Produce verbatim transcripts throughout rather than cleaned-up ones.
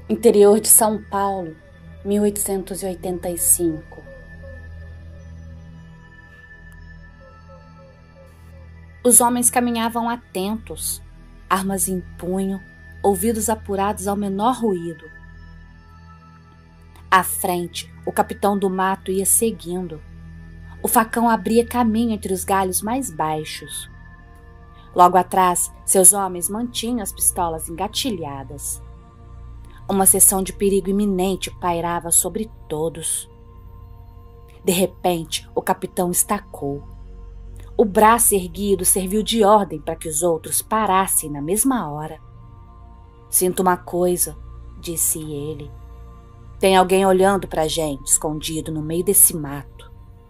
Interior de São Paulo, mil oitocentos e oitenta e cinco. Os homens caminhavam atentos, armas em punho, ouvidos apurados ao menor ruído. À frente, o capitão do mato ia seguindo. O facão abria caminho entre os galhos mais baixos. Logo atrás, seus homens mantinham as pistolas engatilhadas. Uma sensação de perigo iminente pairava sobre todos. De repente, o capitão estacou. O braço erguido serviu de ordem para que os outros parassem na mesma hora. "Sinto uma coisa", disse ele. "Tem alguém olhando para a gente, escondido no meio desse mato."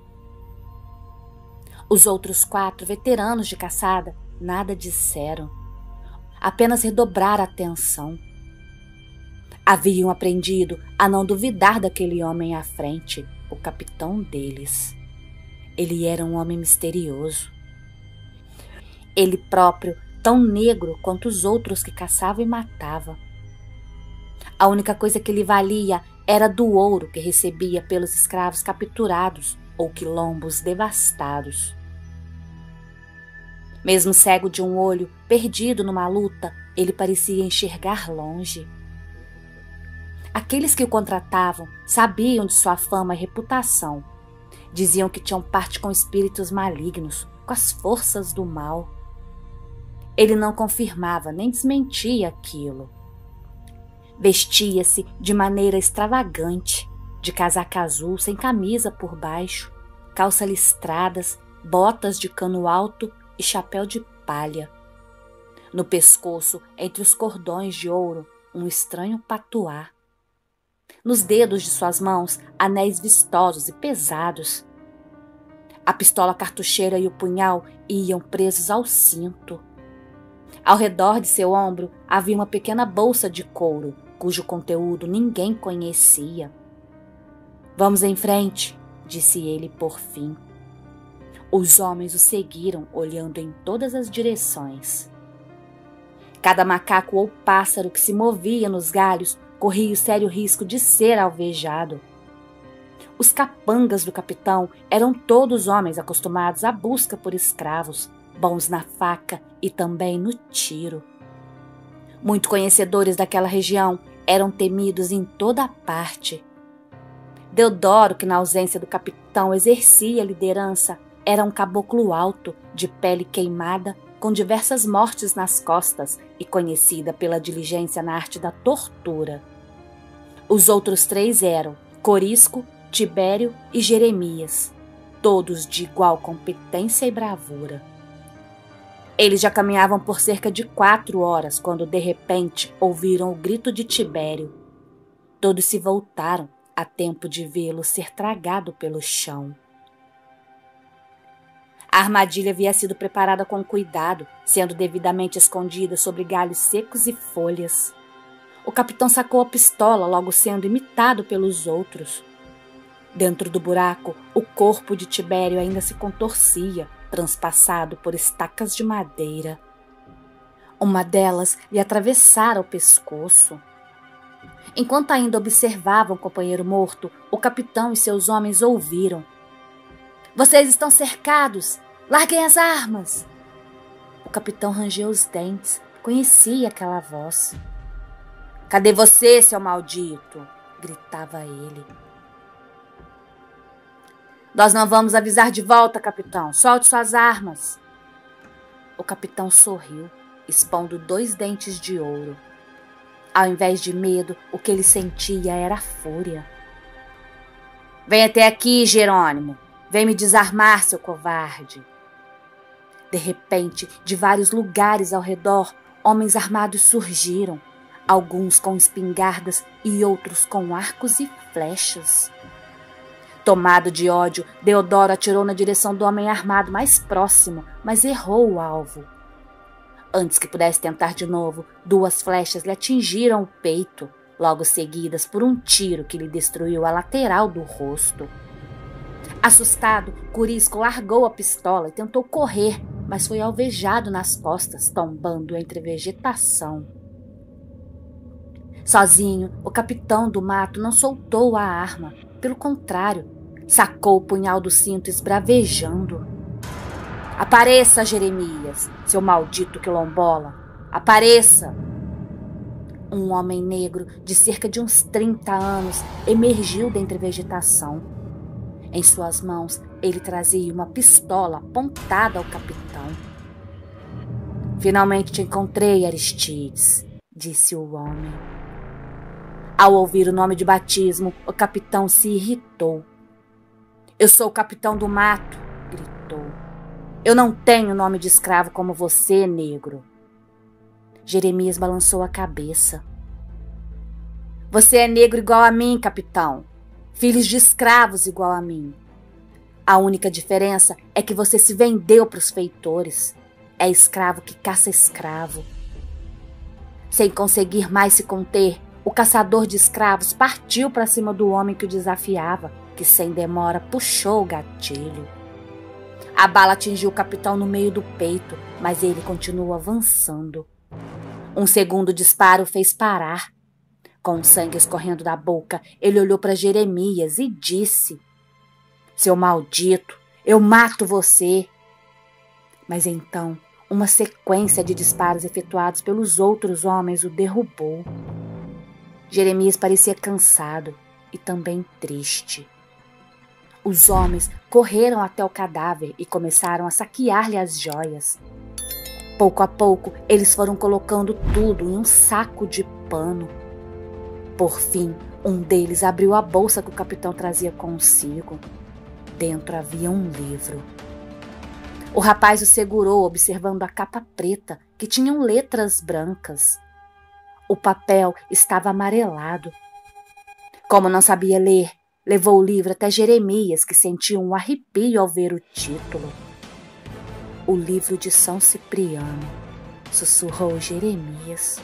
Os outros quatro veteranos de caçada nada disseram. Apenas redobraram a atenção. Haviam aprendido a não duvidar daquele homem à frente, o capitão deles. Ele era um homem misterioso. Ele próprio, tão negro quanto os outros que caçava e matava. A única coisa que lhe valia era do ouro que recebia pelos escravos capturados ou quilombos devastados. Mesmo cego de um olho, perdido numa luta, ele parecia enxergar longe. Aqueles que o contratavam sabiam de sua fama e reputação. Diziam que tinham parte com espíritos malignos, com as forças do mal. Ele não confirmava nem desmentia aquilo. Vestia-se de maneira extravagante, de casaca azul sem camisa por baixo, calças listradas, botas de cano alto e chapéu de palha. No pescoço, entre os cordões de ouro, um estranho patuá. Nos dedos de suas mãos, anéis vistosos e pesados. A pistola cartucheira e o punhal iam presos ao cinto. Ao redor de seu ombro havia uma pequena bolsa de couro, cujo conteúdo ninguém conhecia. "Vamos em frente", disse ele por fim. Os homens o seguiram, olhando em todas as direções. Cada macaco ou pássaro que se movia nos galhos corria o sério risco de ser alvejado. Os capangas do capitão eram todos homens acostumados à busca por escravos, bons na faca e também no tiro. Muito conhecedores daquela região, eram temidos em toda parte. Deodoro, que na ausência do capitão exercia a liderança, era um caboclo alto, de pele queimada, com diversas mortes nas costas e conhecida pela diligência na arte da tortura. Os outros três eram Corisco, Tibério e Jeremias, todos de igual competência e bravura. Eles já caminhavam por cerca de quatro horas quando, de repente, ouviram o grito de Tibério. Todos se voltaram, a tempo de vê-lo ser tragado pelo chão. A armadilha havia sido preparada com cuidado, sendo devidamente escondida sobre galhos secos e folhas. O capitão sacou a pistola, logo sendo imitado pelos outros. Dentro do buraco, o corpo de Tibério ainda se contorcia, transpassado por estacas de madeira. Uma delas lhe atravessara o pescoço. Enquanto ainda observavam o companheiro morto, o capitão e seus homens ouviram: "Vocês estão cercados! Larguem as armas!" O capitão rangeu os dentes. Conhecia aquela voz. "Cadê você, seu maldito?" gritava ele. "Nós não vamos avisar de volta, capitão. Solte suas armas." O capitão sorriu, expondo dois dentes de ouro. Ao invés de medo, o que ele sentia era fúria. "Vem até aqui, Jerônimo. Vem me desarmar, seu covarde." De repente, de vários lugares ao redor, homens armados surgiram, alguns com espingardas e outros com arcos e flechas. Tomado de ódio, Deodoro atirou na direção do homem armado mais próximo, mas errou o alvo. Antes que pudesse tentar de novo, duas flechas lhe atingiram o peito, logo seguidas por um tiro que lhe destruiu a lateral do rosto. Assustado, Corisco largou a pistola e tentou correr, mas foi alvejado nas costas, tombando entre vegetação. Sozinho, o capitão do mato não soltou a arma. Pelo contrário, sacou o punhal do cinto esbravejando. Apareça, Jeremias, seu maldito quilombola! Apareça! Um homem negro de cerca de uns trinta anos emergiu dentre a vegetação. Em suas mãos, ele trazia uma pistola apontada ao capitão. Finalmente te encontrei, Aristides, disse o homem. Ao ouvir o nome de batismo, o capitão se irritou. Eu sou o capitão do mato, gritou. Eu não tenho nome de escravo como você, negro. Jeremias balançou a cabeça. Você é negro igual a mim, capitão. Filhos de escravos igual a mim. A única diferença é que você se vendeu para os feitores. É escravo que caça escravo. Sem conseguir mais se conter, o caçador de escravos partiu para cima do homem que o desafiava, que sem demora puxou o gatilho. A bala atingiu o capitão no meio do peito, mas ele continuou avançando. Um segundo disparo fez parar. Com o sangue escorrendo da boca, ele olhou para Jeremias e disse: Seu maldito, eu mato você. Mas então, uma sequência de disparos efetuados pelos outros homens o derrubou. Jeremias parecia cansado e também triste. Os homens correram até o cadáver e começaram a saquear-lhe as joias. Pouco a pouco, eles foram colocando tudo em um saco de pano. Por fim, um deles abriu a bolsa que o capitão trazia consigo. Dentro havia um livro. O rapaz o segurou, observando a capa preta, que tinham letras brancas. O papel estava amarelado. Como não sabia ler, levou o livro até Jeremias, que sentiu um arrepio ao ver o título. O livro de São Cipriano, sussurrou Jeremias.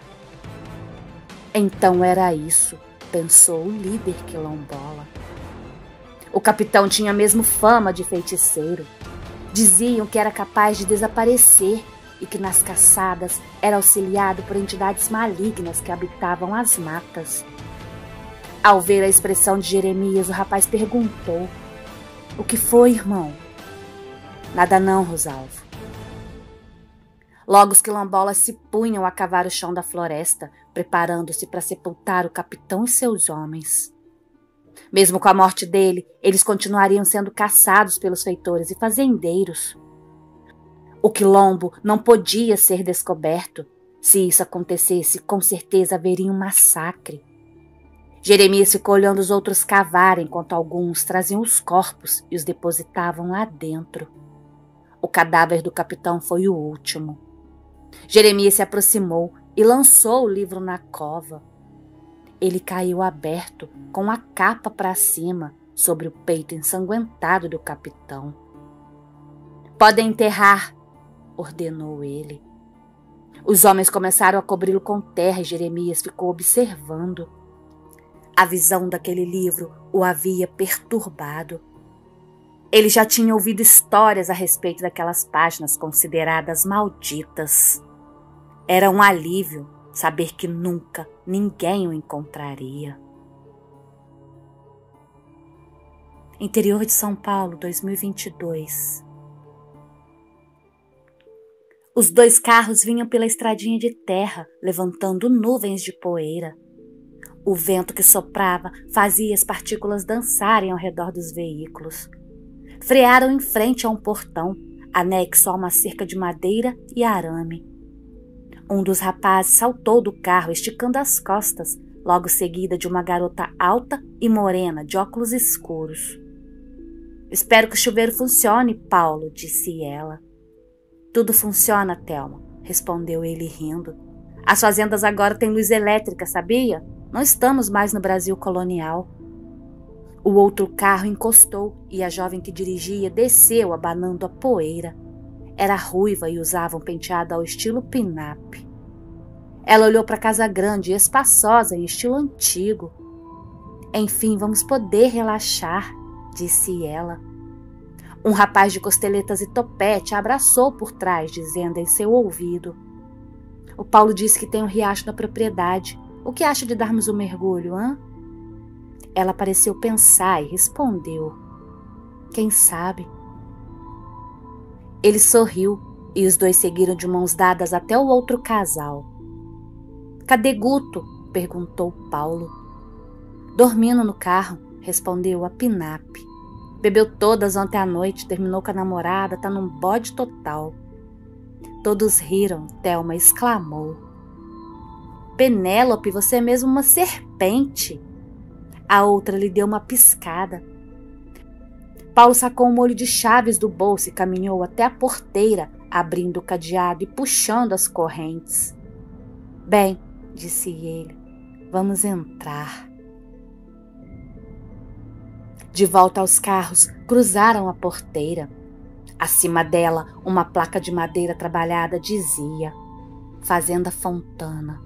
Então era isso, pensou o líder quilombola. O capitão tinha mesmo fama de feiticeiro. Diziam que era capaz de desaparecer e que nas caçadas era auxiliado por entidades malignas que habitavam as matas. Ao ver a expressão de Jeremias, o rapaz perguntou: O que foi, irmão? Nada não, Rosalvo. Logo os quilombolas se punham a cavar o chão da floresta, preparando-se para sepultar o capitão e seus homens. Mesmo com a morte dele, eles continuariam sendo caçados pelos feitores e fazendeiros. O quilombo não podia ser descoberto. Se isso acontecesse, com certeza haveria um massacre. Jeremias ficou olhando os outros cavar enquanto alguns traziam os corpos e os depositavam lá dentro. O cadáver do capitão foi o último. Jeremias se aproximou e lançou o livro na cova. Ele caiu aberto, com a capa para cima, sobre o peito ensanguentado do capitão. Podem enterrar, ordenou ele. Os homens começaram a cobri-lo com terra e Jeremias ficou observando. A visão daquele livro o havia perturbado. Ele já tinha ouvido histórias a respeito daquelas páginas consideradas malditas. Era um alívio saber que nunca ninguém o encontraria. Interior de São Paulo, dois mil e vinte e dois. Os dois carros vinham pela estradinha de terra, levantando nuvens de poeira. O vento que soprava fazia as partículas dançarem ao redor dos veículos. Frearam em frente a um portão, anexo a uma cerca de madeira e arame. Um dos rapazes saltou do carro, esticando as costas, logo seguida de uma garota alta e morena, de óculos escuros. Espero que o chuveiro funcione, Paulo, disse ela. Tudo funciona, Thelma, respondeu ele rindo. As fazendas agora têm luz elétrica, sabia? Não estamos mais no Brasil colonial. O outro carro encostou e a jovem que dirigia desceu, abanando a poeira. Era ruiva e usava um penteado ao estilo pin-up. Ela olhou para a casa grande e espaçosa em estilo antigo. Enfim, vamos poder relaxar, disse ela. Um rapaz de costeletas e topete a abraçou por trás, dizendo em seu ouvido: O Paulo disse que tem um riacho na propriedade. O que acha de darmos um mergulho, hã? Ela pareceu pensar e respondeu: quem sabe? Ele sorriu e os dois seguiram de mãos dadas até o outro casal. Cadê Guto? Perguntou Paulo. Dormindo no carro, respondeu a Pinap. Bebeu todas ontem à noite, terminou com a namorada, tá num bode total. Todos riram, Thelma exclamou: Penélope, você é mesmo uma serpente. A outra lhe deu uma piscada. Paulo sacou um molho de chaves do bolso e caminhou até a porteira, abrindo o cadeado e puxando as correntes. Bem, disse ele, vamos entrar. De volta aos carros, cruzaram a porteira. Acima dela, uma placa de madeira trabalhada dizia: Fazenda Fontana.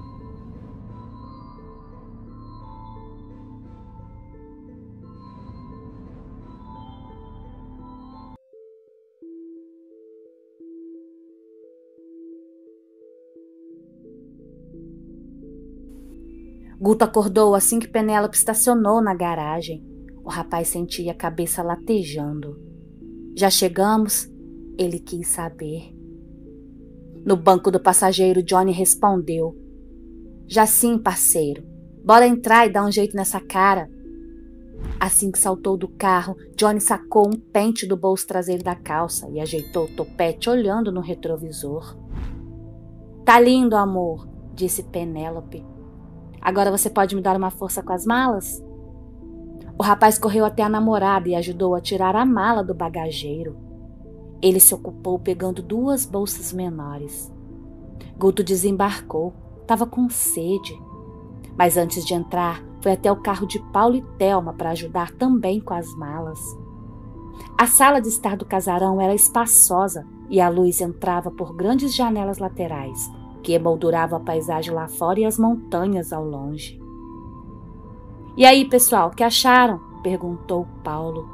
Guto acordou assim que Penélope estacionou na garagem. O rapaz sentia a cabeça latejando. Já chegamos? Ele quis saber. No banco do passageiro, Johnny respondeu: Já sim, parceiro. Bora entrar e dar um jeito nessa cara. Assim que saltou do carro, Johnny sacou um pente do bolso traseiro da calça e ajeitou o topete olhando no retrovisor. Tá lindo, amor, disse Penélope. Agora você pode me dar uma força com as malas? O rapaz correu até a namorada e ajudou a tirar a mala do bagageiro. Ele se ocupou pegando duas bolsas menores. Guto desembarcou, estava com sede. Mas antes de entrar, foi até o carro de Paulo e Thelma para ajudar também com as malas. A sala de estar do casarão era espaçosa e a luz entrava por grandes janelas laterais, que emolduravam a paisagem lá fora e as montanhas ao longe. E aí, pessoal, o que acharam? Perguntou Paulo.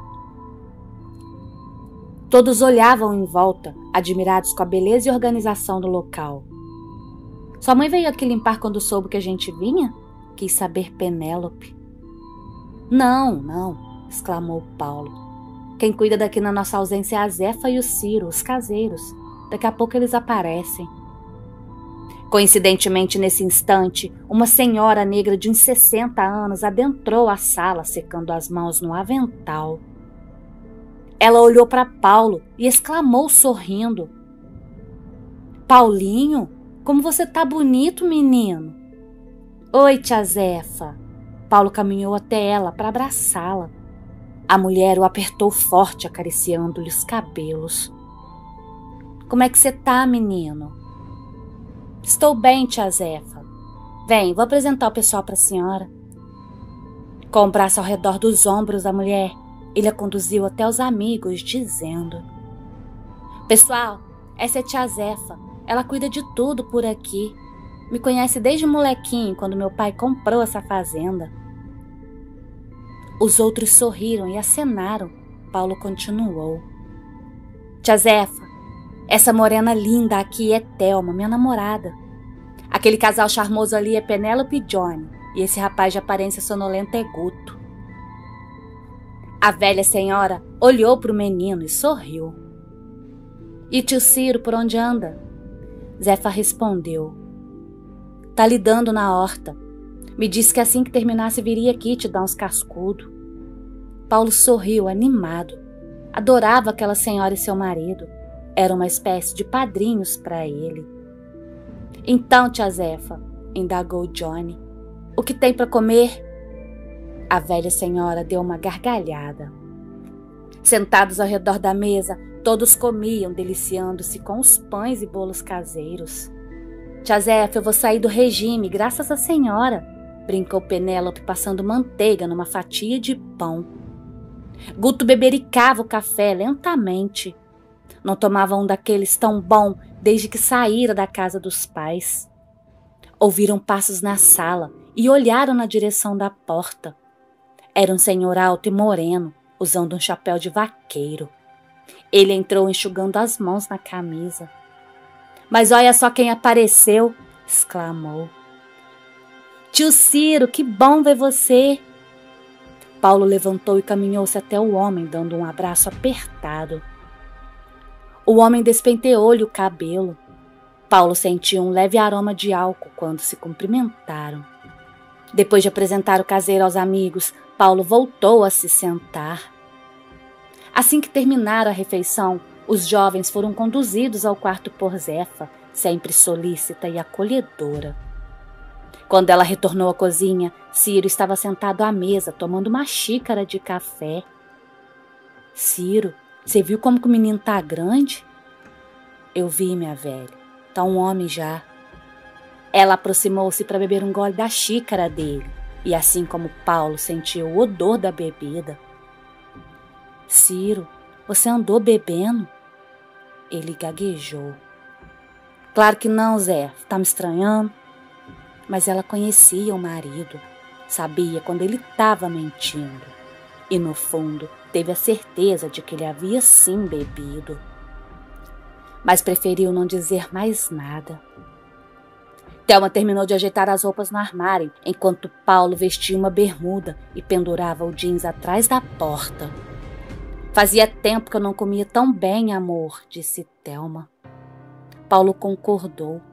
Todos olhavam em volta, admirados com a beleza e organização do local. Sua mãe veio aqui limpar quando soube que a gente vinha? Quis saber Penélope. Não, não, exclamou Paulo. Quem cuida daqui na nossa ausência é a Zefa e o Ciro, os caseiros. Daqui a pouco eles aparecem. Coincidentemente, nesse instante, uma senhora negra de uns sessenta anos adentrou a sala, secando as mãos no avental. Ela olhou para Paulo e exclamou sorrindo: Paulinho, como você tá bonito, menino. Oi, tia Zefa. Paulo caminhou até ela para abraçá-la. A mulher o apertou forte, acariciando-lhe os cabelos. Como é que você tá, menino? Estou bem, tia Zefa. Vem, vou apresentar o pessoal para a senhora. Com o braço ao redor dos ombros da mulher, ele a conduziu até os amigos, dizendo: Pessoal, essa é tia Zefa. Ela cuida de tudo por aqui. Me conhece desde molequinho, quando meu pai comprou essa fazenda. Os outros sorriram e acenaram. Paulo continuou: Tia Zefa, essa morena linda aqui é Thelma, minha namorada. Aquele casal charmoso ali é Penélope e Johnny, e esse rapaz de aparência sonolenta é Guto. A velha senhora olhou para o menino e sorriu. E tio Ciro, por onde anda? Zefa respondeu: Tá lidando na horta. Me disse que assim que terminasse viria aqui te dar uns cascudos. Paulo sorriu animado. Adorava aquela senhora e seu marido. Era uma espécie de padrinhos para ele. Então, tia Zefa, indagou Johnny, o que tem para comer? A velha senhora deu uma gargalhada. Sentados ao redor da mesa, todos comiam, deliciando-se com os pães e bolos caseiros. Tia Zefa, eu vou sair do regime, graças à senhora, brincou Penélope, passando manteiga numa fatia de pão. Guto bebericava o café lentamente. Não tomava um daqueles tão bom desde que saíra da casa dos pais. Ouviram passos na sala e olharam na direção da porta. Era um senhor alto e moreno, usando um chapéu de vaqueiro. Ele entrou enxugando as mãos na camisa. Mas olha só quem apareceu, exclamou. Tio Ciro, que bom ver você! Paulo levantou e caminhou-se até o homem, dando um abraço apertado. O homem despenteou-lhe o cabelo. Paulo sentiu um leve aroma de álcool quando se cumprimentaram. Depois de apresentar o caseiro aos amigos, Paulo voltou a se sentar. Assim que terminaram a refeição, os jovens foram conduzidos ao quarto por Zefa, sempre solícita e acolhedora. Quando ela retornou à cozinha, Ciro estava sentado à mesa, tomando uma xícara de café. — Ciro, você viu como que o menino tá grande? — Eu vi, minha velha. Tá um homem já. Ela aproximou-se para beber um gole da xícara dele, e assim como Paulo sentiu o odor da bebida. — Ciro, você andou bebendo? Ele gaguejou. — Claro que não, Zé. Tá me estranhando? Mas ela conhecia o marido, sabia quando ele estava mentindo, e no fundo teve a certeza de que ele havia sim bebido. Mas preferiu não dizer mais nada. Thelma terminou de ajeitar as roupas no armário, enquanto Paulo vestia uma bermuda e pendurava o jeans atrás da porta. — Fazia tempo que eu não comia tão bem, amor, disse Thelma. Paulo concordou.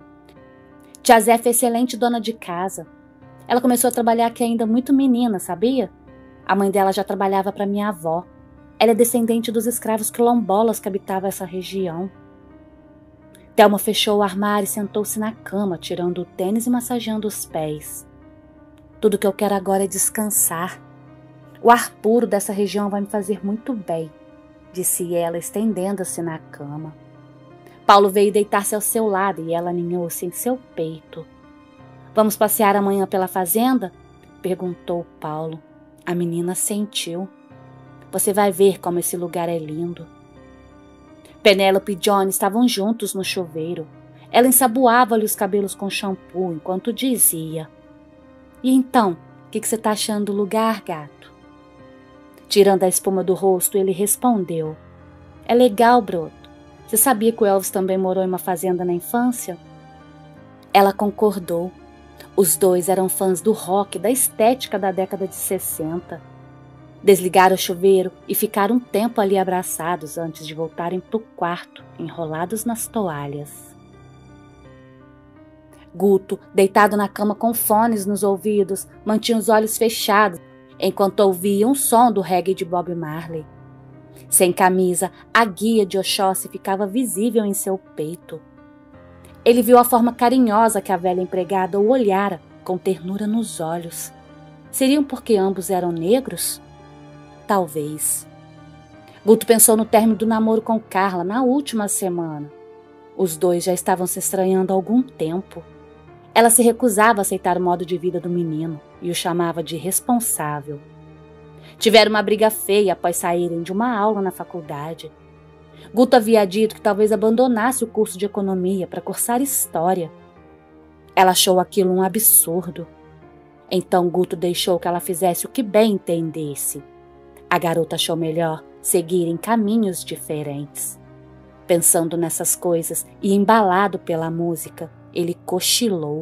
Tia Zefa é excelente dona de casa. Ela começou a trabalhar aqui ainda muito menina, sabia? A mãe dela já trabalhava para minha avó. Ela é descendente dos escravos quilombolas que habitavam essa região. Thelma fechou o armário e sentou-se na cama, tirando o tênis e massageando os pés. Tudo que eu quero agora é descansar. O ar puro dessa região vai me fazer muito bem, disse ela, estendendo-se na cama. Paulo veio deitar-se ao seu lado e ela aninhou-se em seu peito. — Vamos passear amanhã pela fazenda? Perguntou Paulo. A menina sentiu. — Você vai ver como esse lugar é lindo. Penélope e Johnny estavam juntos no chuveiro. Ela ensaboava-lhe os cabelos com shampoo enquanto dizia: — E então, o que, que você está achando do lugar, gato? Tirando a espuma do rosto, ele respondeu: — É legal, broto. Você sabia que o Elvis também morou em uma fazenda na infância? Ela concordou. Os dois eram fãs do rock, da estética da década de sessenta. Desligaram o chuveiro e ficaram um tempo ali abraçados antes de voltarem para o quarto, enrolados nas toalhas. Guto, deitado na cama com fones nos ouvidos, mantinha os olhos fechados enquanto ouvia um som do reggae de Bob Marley. Sem camisa, a guia de Oxóssi ficava visível em seu peito. Ele viu a forma carinhosa que a velha empregada o olhara, com ternura nos olhos. Seriam porque ambos eram negros? Talvez. Guto pensou no término do namoro com Carla na última semana. Os dois já estavam se estranhando há algum tempo. Ela se recusava a aceitar o modo de vida do menino e o chamava de irresponsável. Tiveram uma briga feia após saírem de uma aula na faculdade. Guto havia dito que talvez abandonasse o curso de economia para cursar história. Ela achou aquilo um absurdo. Então Guto deixou que ela fizesse o que bem entendesse. A garota achou melhor seguir em caminhos diferentes. Pensando nessas coisas e embalado pela música, ele cochilou.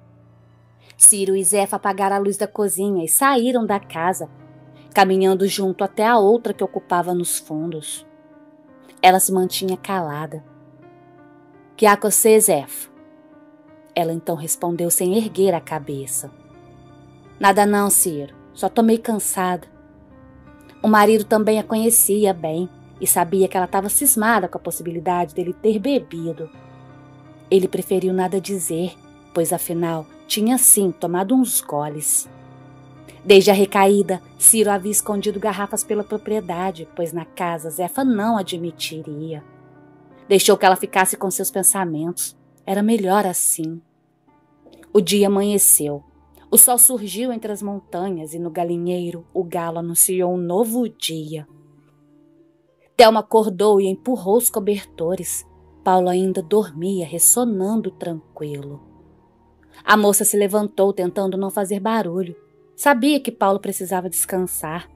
Ciro e Zefa apagaram a luz da cozinha e saíram da casa, caminhando junto até a outra que ocupava nos fundos. Ela se mantinha calada. — Que há com você, Zefa? Ela então respondeu sem erguer a cabeça. — Nada não, Ciro. Só tô meio cansada. O marido também a conhecia bem e sabia que ela estava cismada com a possibilidade dele ter bebido. Ele preferiu nada dizer, pois afinal tinha sim tomado uns goles. Desde a recaída, Ciro havia escondido garrafas pela propriedade, pois na casa Zefa não admitiria. Deixou que ela ficasse com seus pensamentos. Era melhor assim. O dia amanheceu. O sol surgiu entre as montanhas e no galinheiro o galo anunciou um novo dia. Thelma acordou e empurrou os cobertores. Paulo ainda dormia, ressonando tranquilo. A moça se levantou, tentando não fazer barulho. Sabia que Paulo precisava descansar.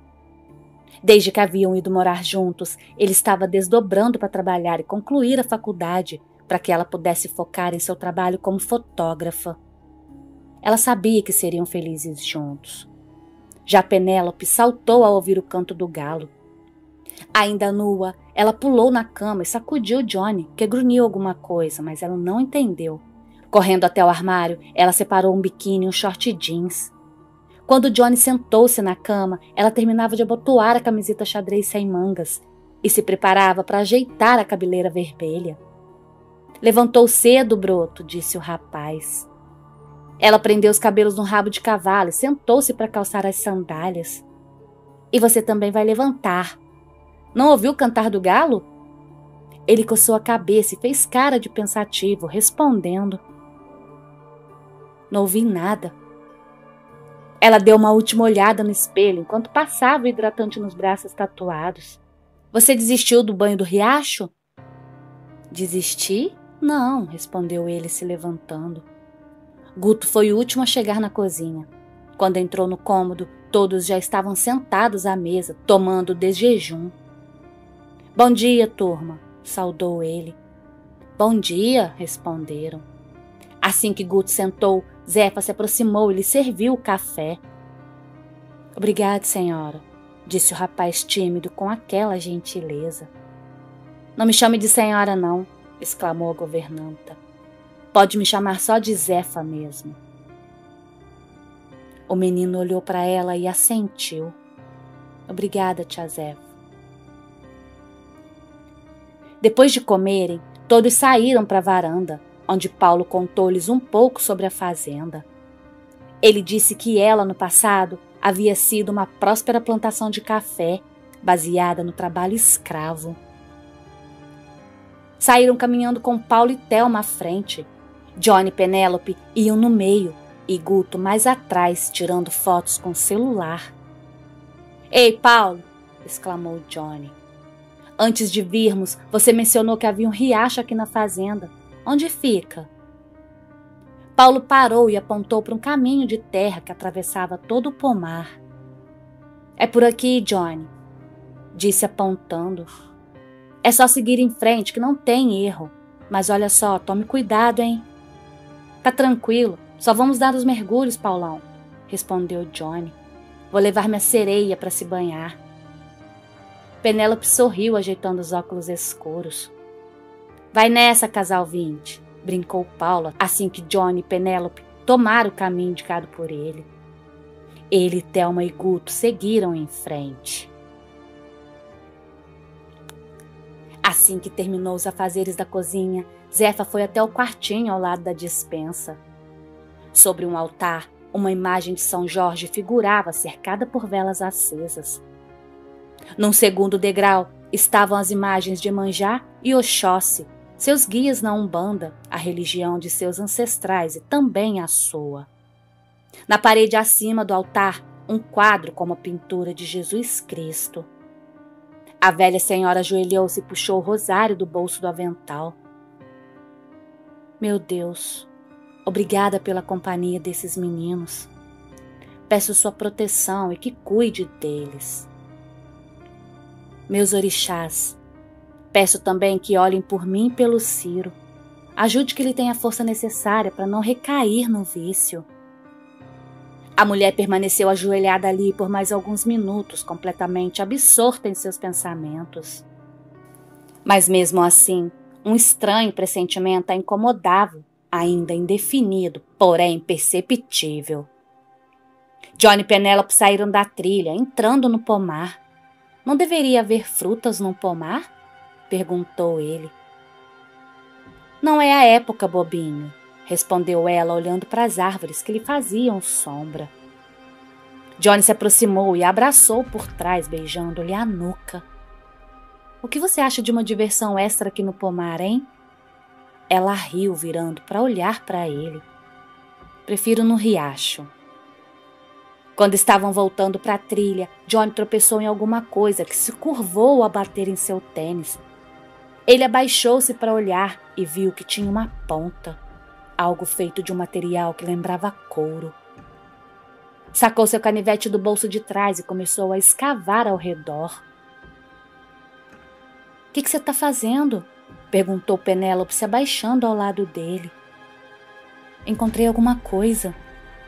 Desde que haviam ido morar juntos, ele estava desdobrando para trabalhar e concluir a faculdade, para que ela pudesse focar em seu trabalho como fotógrafa. ela sabia que seriam felizes juntos. Já Penélope saltou ao ouvir o canto do galo. Ainda nua, ela pulou na cama e sacudiu Johnny, que grunhiu alguma coisa, mas ela não entendeu. Correndo até o armário, ela separou um biquíni e um short jeans. Quando Johnny sentou-se na cama, ela terminava de abotoar a camiseta xadrez sem mangas e se preparava para ajeitar a cabeleira vermelha. Levantou cedo, broto, disse o rapaz. Ela prendeu os cabelos no rabo de cavalo e sentou-se para calçar as sandálias. E você também vai levantar. Não ouviu o cantar do galo? Ele coçou a cabeça e fez cara de pensativo, respondendo. Não ouvi nada. Ela deu uma última olhada no espelho enquanto passava o hidratante nos braços tatuados. Você desistiu do banho do riacho? Desisti? Não, respondeu ele se levantando. Guto foi o último a chegar na cozinha. Quando entrou no cômodo, todos já estavam sentados à mesa, tomando desjejum. Bom dia, turma, saudou ele. Bom dia, responderam. Assim que Guto sentou, Zefa se aproximou e lhe serviu o café. Obrigado, senhora, disse o rapaz tímido com aquela gentileza. Não me chame de senhora, não, exclamou a governanta. Pode me chamar só de Zefa mesmo. O menino olhou para ela e assentiu. Obrigada, tia Zefa. Depois de comerem, todos saíram para a varanda, onde Paulo contou-lhes um pouco sobre a fazenda. Ele disse que ela, no passado, havia sido uma próspera plantação de café, baseada no trabalho escravo. Saíram caminhando com Paulo e Thelma à frente. Johnny e Penélope iam no meio e Guto mais atrás, tirando fotos com o celular. Ei, Paulo! Exclamou Johnny. Antes de virmos, você mencionou que havia um riacho aqui na fazenda. Onde fica? Paulo parou e apontou para um caminho de terra que atravessava todo o pomar. É por aqui, Johnny, disse apontando. É só seguir em frente que não tem erro. Mas olha só, tome cuidado, hein? Tá tranquilo, só vamos dar os mergulhos, Paulão, respondeu Johnny. Vou levar minha sereia para se banhar. Penélope sorriu, ajeitando os óculos escuros. Vai nessa, casal vinte, brincou Paulo, assim que Johnny e Penélope tomaram o caminho indicado por ele. Ele, Thelma e Guto seguiram em frente. Assim que terminou os afazeres da cozinha, Zefa foi até o quartinho ao lado da despensa. Sobre um altar, uma imagem de São Jorge figurava cercada por velas acesas. Num segundo degrau estavam as imagens de Iemanjá e Oxóssi, seus guias na Umbanda, a religião de seus ancestrais e também a sua. Na parede acima do altar, um quadro com uma pintura de Jesus Cristo. A velha senhora ajoelhou-se e puxou o rosário do bolso do avental. Meu Deus, obrigada pela companhia desses meninos. Peço sua proteção e que cuide deles. Meus orixás, peço também que olhem por mim e pelo Ciro. Ajude que ele tenha a força necessária para não recair no vício. A mulher permaneceu ajoelhada ali por mais alguns minutos, completamente absorta em seus pensamentos. Mas mesmo assim, um estranho pressentimento a incomodava, ainda indefinido, porém perceptível. Johnny e Penélope saíram da trilha, entrando no pomar. Não deveria haver frutas num pomar? Perguntou ele. Não é a época, bobinho, respondeu ela, olhando para as árvores que lhe faziam sombra. Johnny se aproximou e a abraçou por trás, beijando-lhe a nuca. O que você acha de uma diversão extra aqui no pomar, hein? Ela riu, virando para olhar para ele. Prefiro no riacho. Quando estavam voltando para a trilha, Johnny tropeçou em alguma coisa que se curvou ao bater em seu tênis. Ele abaixou-se para olhar e viu que tinha uma ponta, algo feito de um material que lembrava couro. Sacou seu canivete do bolso de trás e começou a escavar ao redor. — O que, que você está fazendo? Perguntou Penélope, se abaixando ao lado dele. — Encontrei alguma coisa,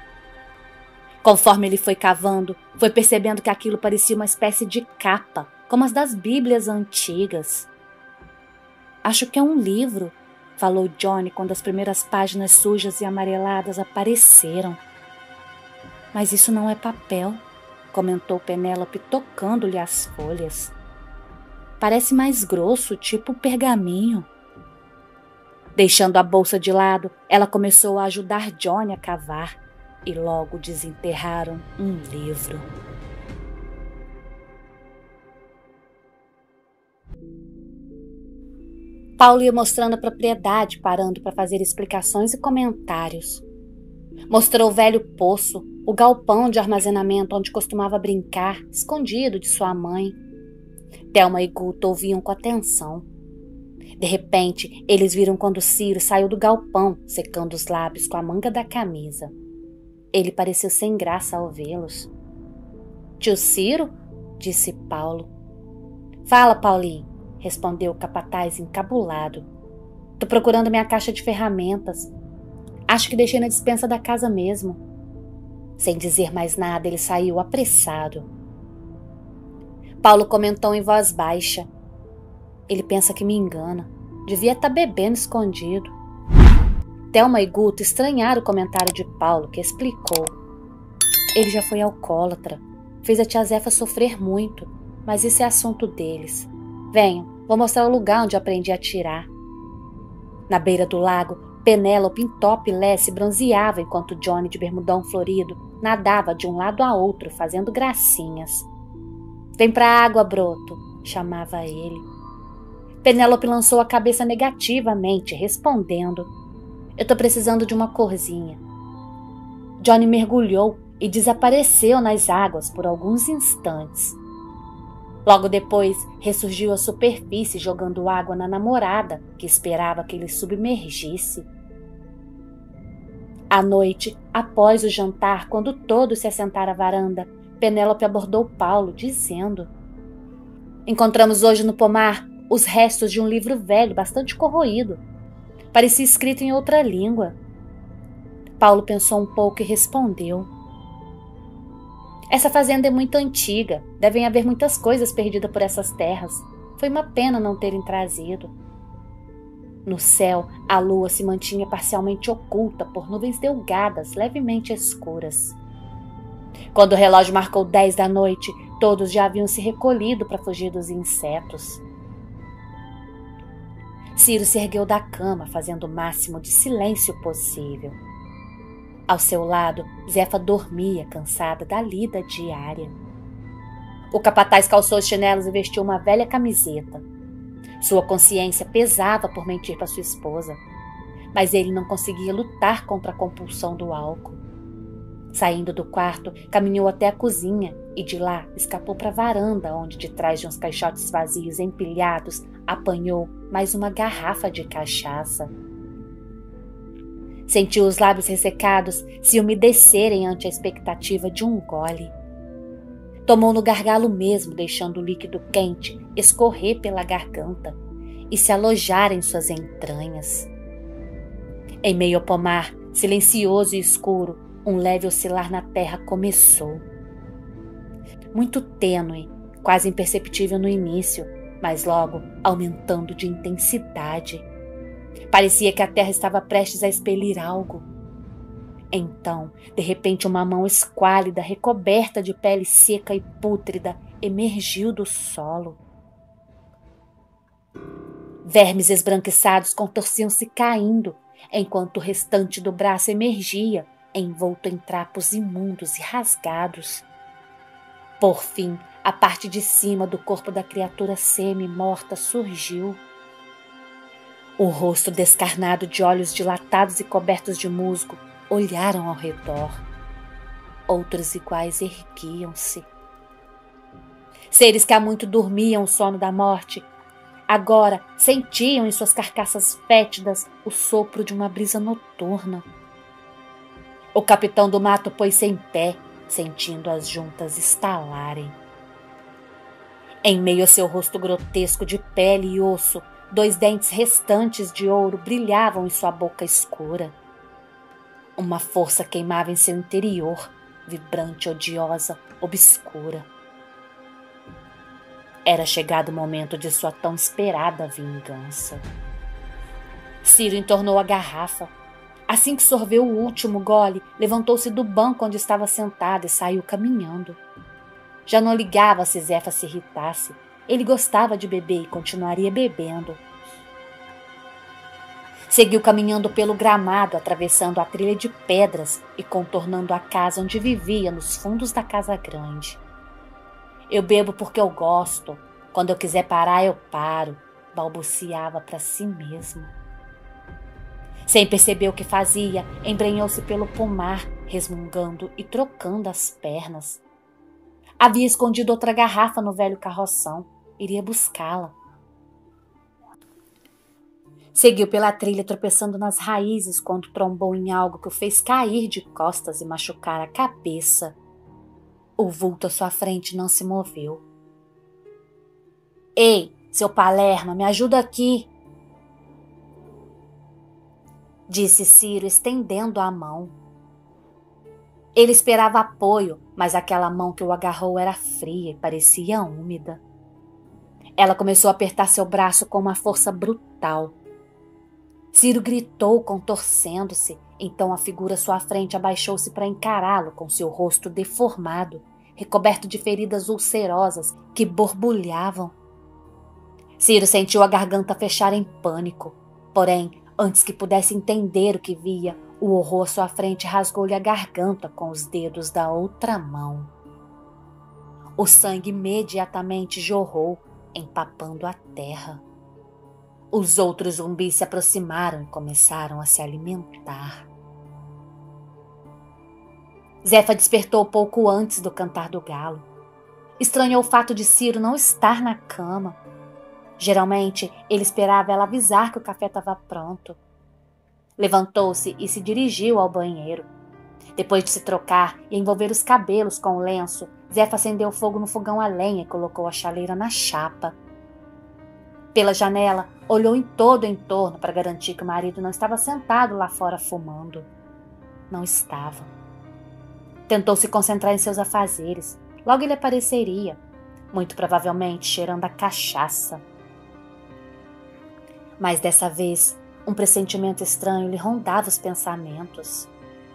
Conforme ele foi cavando, foi percebendo que aquilo parecia uma espécie de capa, como as das Bíblias antigas. Acho que é um livro, falou Johnny quando as primeiras páginas sujas e amareladas apareceram. Mas isso não é papel, comentou Penélope tocando-lhe as folhas. Parece mais grosso, tipo pergaminho. Deixando a bolsa de lado, ela começou a ajudar Johnny a cavar e logo desenterraram um livro. Paulo ia mostrando a propriedade, parando para fazer explicações e comentários. Mostrou o velho poço, o galpão de armazenamento onde costumava brincar, escondido de sua mãe. Thelma e Guto ouviam com atenção. De repente, eles viram quando Ciro saiu do galpão, secando os lábios com a manga da camisa. Ele pareceu sem graça ao vê-los. Tio Ciro? Disse Paulo. Fala, Paulinho, respondeu o capataz encabulado. Tô procurando minha caixa de ferramentas. Acho que deixei na despensa da casa mesmo. Sem dizer mais nada, ele saiu apressado. Paulo comentou em voz baixa. Ele pensa que me engana. Devia estar bebendo escondido. Thelma e Guto estranharam o comentário de Paulo, que explicou. Ele já foi alcoólatra. Fez a tia Zefa sofrer muito, mas isso é assunto deles. Venham, vou mostrar o lugar onde aprendi a atirar. Na beira do lago, Penélope em topless se bronzeava enquanto Johnny de bermudão florido nadava de um lado a outro fazendo gracinhas. Vem pra água, broto, chamava ele. Penélope lançou a cabeça negativamente, respondendo. Eu tô precisando de uma corzinha. Johnny mergulhou e desapareceu nas águas por alguns instantes. Logo depois, ressurgiu à superfície jogando água na namorada, que esperava que ele submergisse. À noite, após o jantar, quando todos se assentaram à varanda, Penélope abordou Paulo, dizendo: Encontramos hoje no pomar os restos de um livro velho, bastante corroído. Parecia escrito em outra língua. Paulo pensou um pouco e respondeu: Essa fazenda é muito antiga. Devem haver muitas coisas perdidas por essas terras. Foi uma pena não terem trazido. No céu, a lua se mantinha parcialmente oculta por nuvens delgadas, levemente escuras. Quando o relógio marcou dez da noite, todos já haviam se recolhido para fugir dos insetos. Ciro se ergueu da cama, fazendo o máximo de silêncio possível. Ao seu lado, Zefa dormia, cansada da lida diária. O capataz calçou os chinelos e vestiu uma velha camiseta. Sua consciência pesava por mentir para sua esposa, mas ele não conseguia lutar contra a compulsão do álcool. Saindo do quarto, caminhou até a cozinha e de lá escapou para a varanda, onde, de trás de uns caixotes vazios empilhados, apanhou mais uma garrafa de cachaça. Sentiu os lábios ressecados se umedecerem ante a expectativa de um gole. Tomou no gargalo mesmo, deixando o líquido quente escorrer pela garganta e se alojar em suas entranhas. Em meio ao pomar, silencioso e escuro, um leve oscilar na terra começou. Muito tênue, quase imperceptível no início, mas logo aumentando de intensidade. Parecia que a terra estava prestes a expelir algo. Então, de repente, uma mão esquálida, recoberta de pele seca e pútrida, emergiu do solo. Vermes esbranquiçados contorciam-se caindo, enquanto o restante do braço emergia, envolto em trapos imundos e rasgados. Por fim, a parte de cima do corpo da criatura semi-morta surgiu. O rosto descarnado de olhos dilatados e cobertos de musgo olharam ao redor. Outros iguais erguiam-se. Seres que há muito dormiam o sono da morte, agora sentiam em suas carcaças fétidas o sopro de uma brisa noturna. O capitão do mato pôs-se em pé, sentindo as juntas estalarem. Em meio ao seu rosto grotesco de pele e osso, dois dentes restantes de ouro brilhavam em sua boca escura. Uma força queimava em seu interior, vibrante, odiosa, obscura. Era chegado o momento de sua tão esperada vingança. Ciro entornou a garrafa. Assim que sorveu o último gole, levantou-se do banco onde estava sentado e saiu caminhando. Já não ligava se Zefa se irritasse. Ele gostava de beber e continuaria bebendo. Seguiu caminhando pelo gramado, atravessando a trilha de pedras e contornando a casa onde vivia, nos fundos da casa grande. Eu bebo porque eu gosto. Quando eu quiser parar, eu paro, balbuciava para si mesmo. Sem perceber o que fazia, embrenhou-se pelo pomar, resmungando e trocando as pernas. Havia escondido outra garrafa no velho carroção. Iria buscá-la. Seguiu pela trilha, tropeçando nas raízes quando trombou em algo que o fez cair de costas e machucar a cabeça. O vulto à sua frente não se moveu. Ei, seu Palerma, me ajuda aqui! Disse Ciro, estendendo a mão. Ele esperava apoio, mas aquela mão que o agarrou era fria e parecia úmida. Ela começou a apertar seu braço com uma força brutal. Ciro gritou, contorcendo-se. Então a figura à sua frente abaixou-se para encará-lo com seu rosto deformado, recoberto de feridas ulcerosas que borbulhavam. Ciro sentiu a garganta fechar em pânico. Porém, antes que pudesse entender o que via, o horror à sua frente rasgou-lhe a garganta com os dedos da outra mão. O sangue imediatamente jorrou, empapando a terra. Os outros zumbis se aproximaram e começaram a se alimentar. Zefa despertou pouco antes do cantar do galo. Estranhou o fato de Ciro não estar na cama. Geralmente, ele esperava ela avisar que o café estava pronto. Levantou-se e se dirigiu ao banheiro. Depois de se trocar e envolver os cabelos com o lenço, Zefa acendeu fogo no fogão a lenha e colocou a chaleira na chapa. Pela janela, olhou em todo o entorno para garantir que o marido não estava sentado lá fora fumando. Não estava. Tentou se concentrar em seus afazeres. Logo ele apareceria, muito provavelmente cheirando a cachaça. Mas dessa vez, um pressentimento estranho lhe rondava os pensamentos.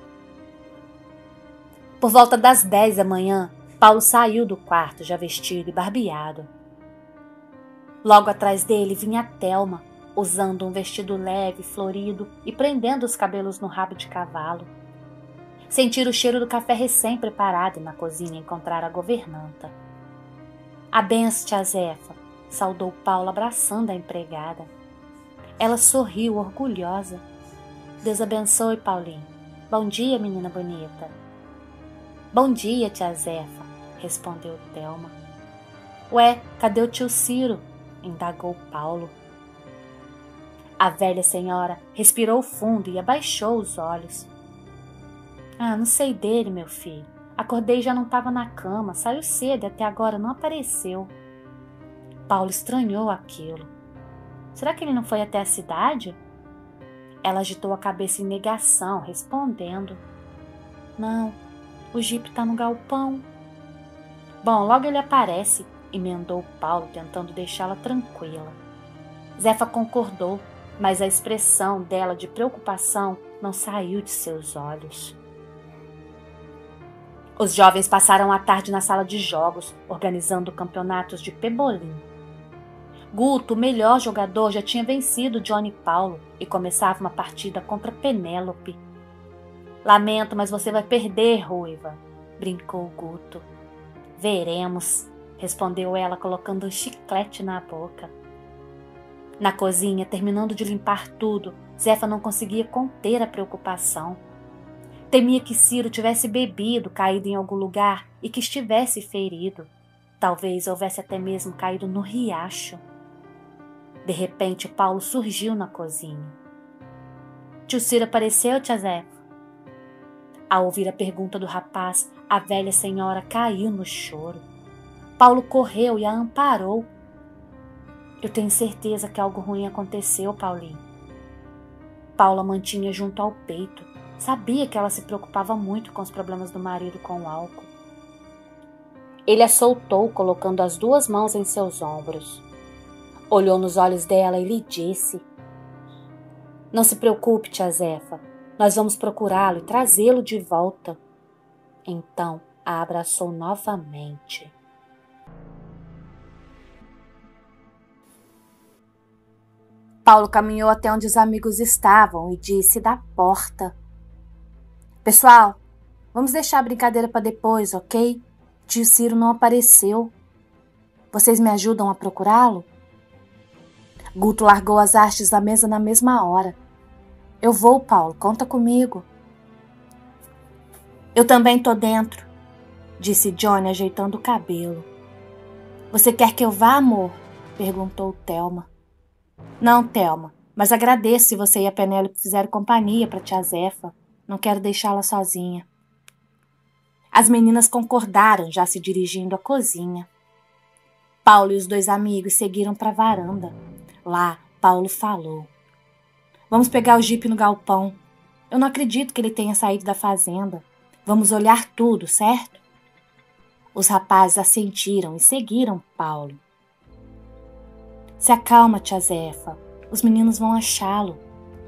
Por volta das dez da manhã, Paulo saiu do quarto já vestido e barbeado. Logo atrás dele vinha Thelma, usando um vestido leve, florido e prendendo os cabelos no rabo de cavalo. Sentir o cheiro do café recém-preparado e na cozinha encontrar a governanta. A benção, tia Zefa, saudou Paulo abraçando a empregada. Ela sorriu, orgulhosa. Deus abençoe, Paulinho. Bom dia, menina bonita. Bom dia, tia Zefa, respondeu Thelma. Ué, cadê o tio Ciro? Indagou Paulo. A velha senhora respirou fundo e abaixou os olhos. Ah, não sei dele, meu filho. Acordei e já não estava na cama, saiu cedo e até agora não apareceu. Paulo estranhou aquilo. Será que ele não foi até a cidade? Ela agitou a cabeça em negação, respondendo. Não, o jipe está no galpão. Bom, logo ele aparece, emendou Paulo, tentando deixá-la tranquila. Zefa concordou, mas a expressão dela de preocupação não saiu de seus olhos. Os jovens passaram a tarde na sala de jogos, organizando campeonatos de pebolim. Guto, o melhor jogador, já tinha vencido Johnny Paulo e começava uma partida contra Penélope. Lamento, mas você vai perder, Ruiva, brincou Guto. Veremos, respondeu ela, colocando um chiclete na boca. Na cozinha, terminando de limpar tudo, Zefa não conseguia conter a preocupação. Temia que Ciro tivesse bebido, caído em algum lugar e que estivesse ferido. Talvez houvesse até mesmo caído no riacho. De repente, Paulo surgiu na cozinha. Tio Ciro apareceu, tia Zefa? Ao ouvir a pergunta do rapaz, a velha senhora caiu no choro. Paulo correu e a amparou. Eu tenho certeza que algo ruim aconteceu, Paulinho. Paula mantinha junto ao peito. Sabia que ela se preocupava muito com os problemas do marido com o álcool. Ele a soltou, colocando as duas mãos em seus ombros. Olhou nos olhos dela e lhe disse: "Não se preocupe, tia Zefa. Nós vamos procurá-lo e trazê-lo de volta." Então a abraçou novamente. Paulo caminhou até onde os amigos estavam e disse da porta: "Pessoal, vamos deixar a brincadeira para depois, ok? Tio Ciro não apareceu. Vocês me ajudam a procurá-lo?" Guto largou as hastes da mesa na mesma hora. "Eu vou, Paulo, conta comigo." "Eu também tô dentro", disse Johnny ajeitando o cabelo. "Você quer que eu vá, amor?" perguntou Thelma. "Não, Thelma, mas agradeço se você e a Penélope fizeram companhia para tia Zefa. Não quero deixá-la sozinha." As meninas concordaram, já se dirigindo à cozinha. Paulo e os dois amigos seguiram para a varanda. Lá, Paulo falou: "Vamos pegar o jipe no galpão. Eu não acredito que ele tenha saído da fazenda. Vamos olhar tudo, certo?" Os rapazes assentiram e seguiram Paulo. "Se acalma, tia Zefa. Os meninos vão achá-lo",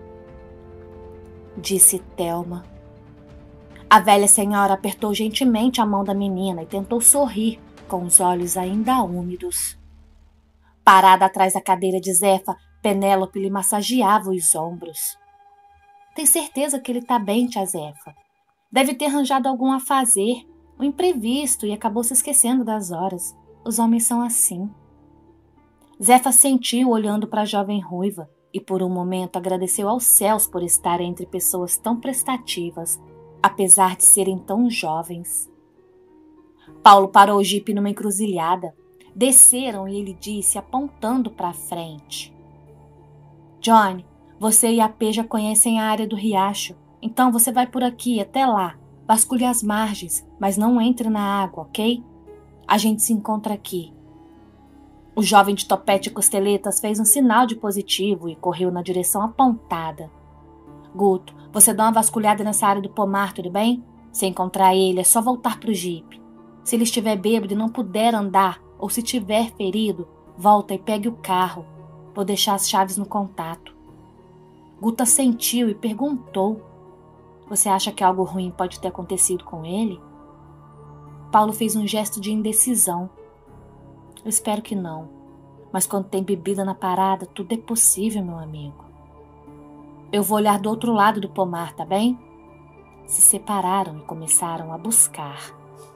disse Thelma. A velha senhora apertou gentilmente a mão da menina e tentou sorrir, com os olhos ainda úmidos. Parada atrás da cadeira de Zefa, Penélope lhe massageava os ombros. "Tem certeza que ele está bem, tia Zefa? Deve ter arranjado algum a fazer, um imprevisto, e acabou se esquecendo das horas. Os homens são assim." Zefa sentiu olhando para a jovem ruiva e por um momento agradeceu aos céus por estar entre pessoas tão prestativas, apesar de serem tão jovens. Paulo parou o jipe numa encruzilhada. Desceram e ele disse, apontando para a frente: "Johnny, você e a P já conhecem a área do riacho, então você vai por aqui até lá. Vasculhe as margens, mas não entre na água, ok? A gente se encontra aqui." O jovem de topete e costeletas fez um sinal de positivo e correu na direção apontada. "Guto, você dá uma vasculhada nessa área do pomar, tudo bem? Se encontrar ele, é só voltar pro jipe. Se ele estiver bêbado e não puder andar, ou se tiver ferido, volta e pegue o carro. Vou deixar as chaves no contato." Guto assentiu e perguntou: "Você acha que algo ruim pode ter acontecido com ele?" Paulo fez um gesto de indecisão. "Eu espero que não, mas quando tem bebida na parada, tudo é possível, meu amigo." "Eu vou olhar do outro lado do pomar, tá bem?" Se separaram e começaram a buscar.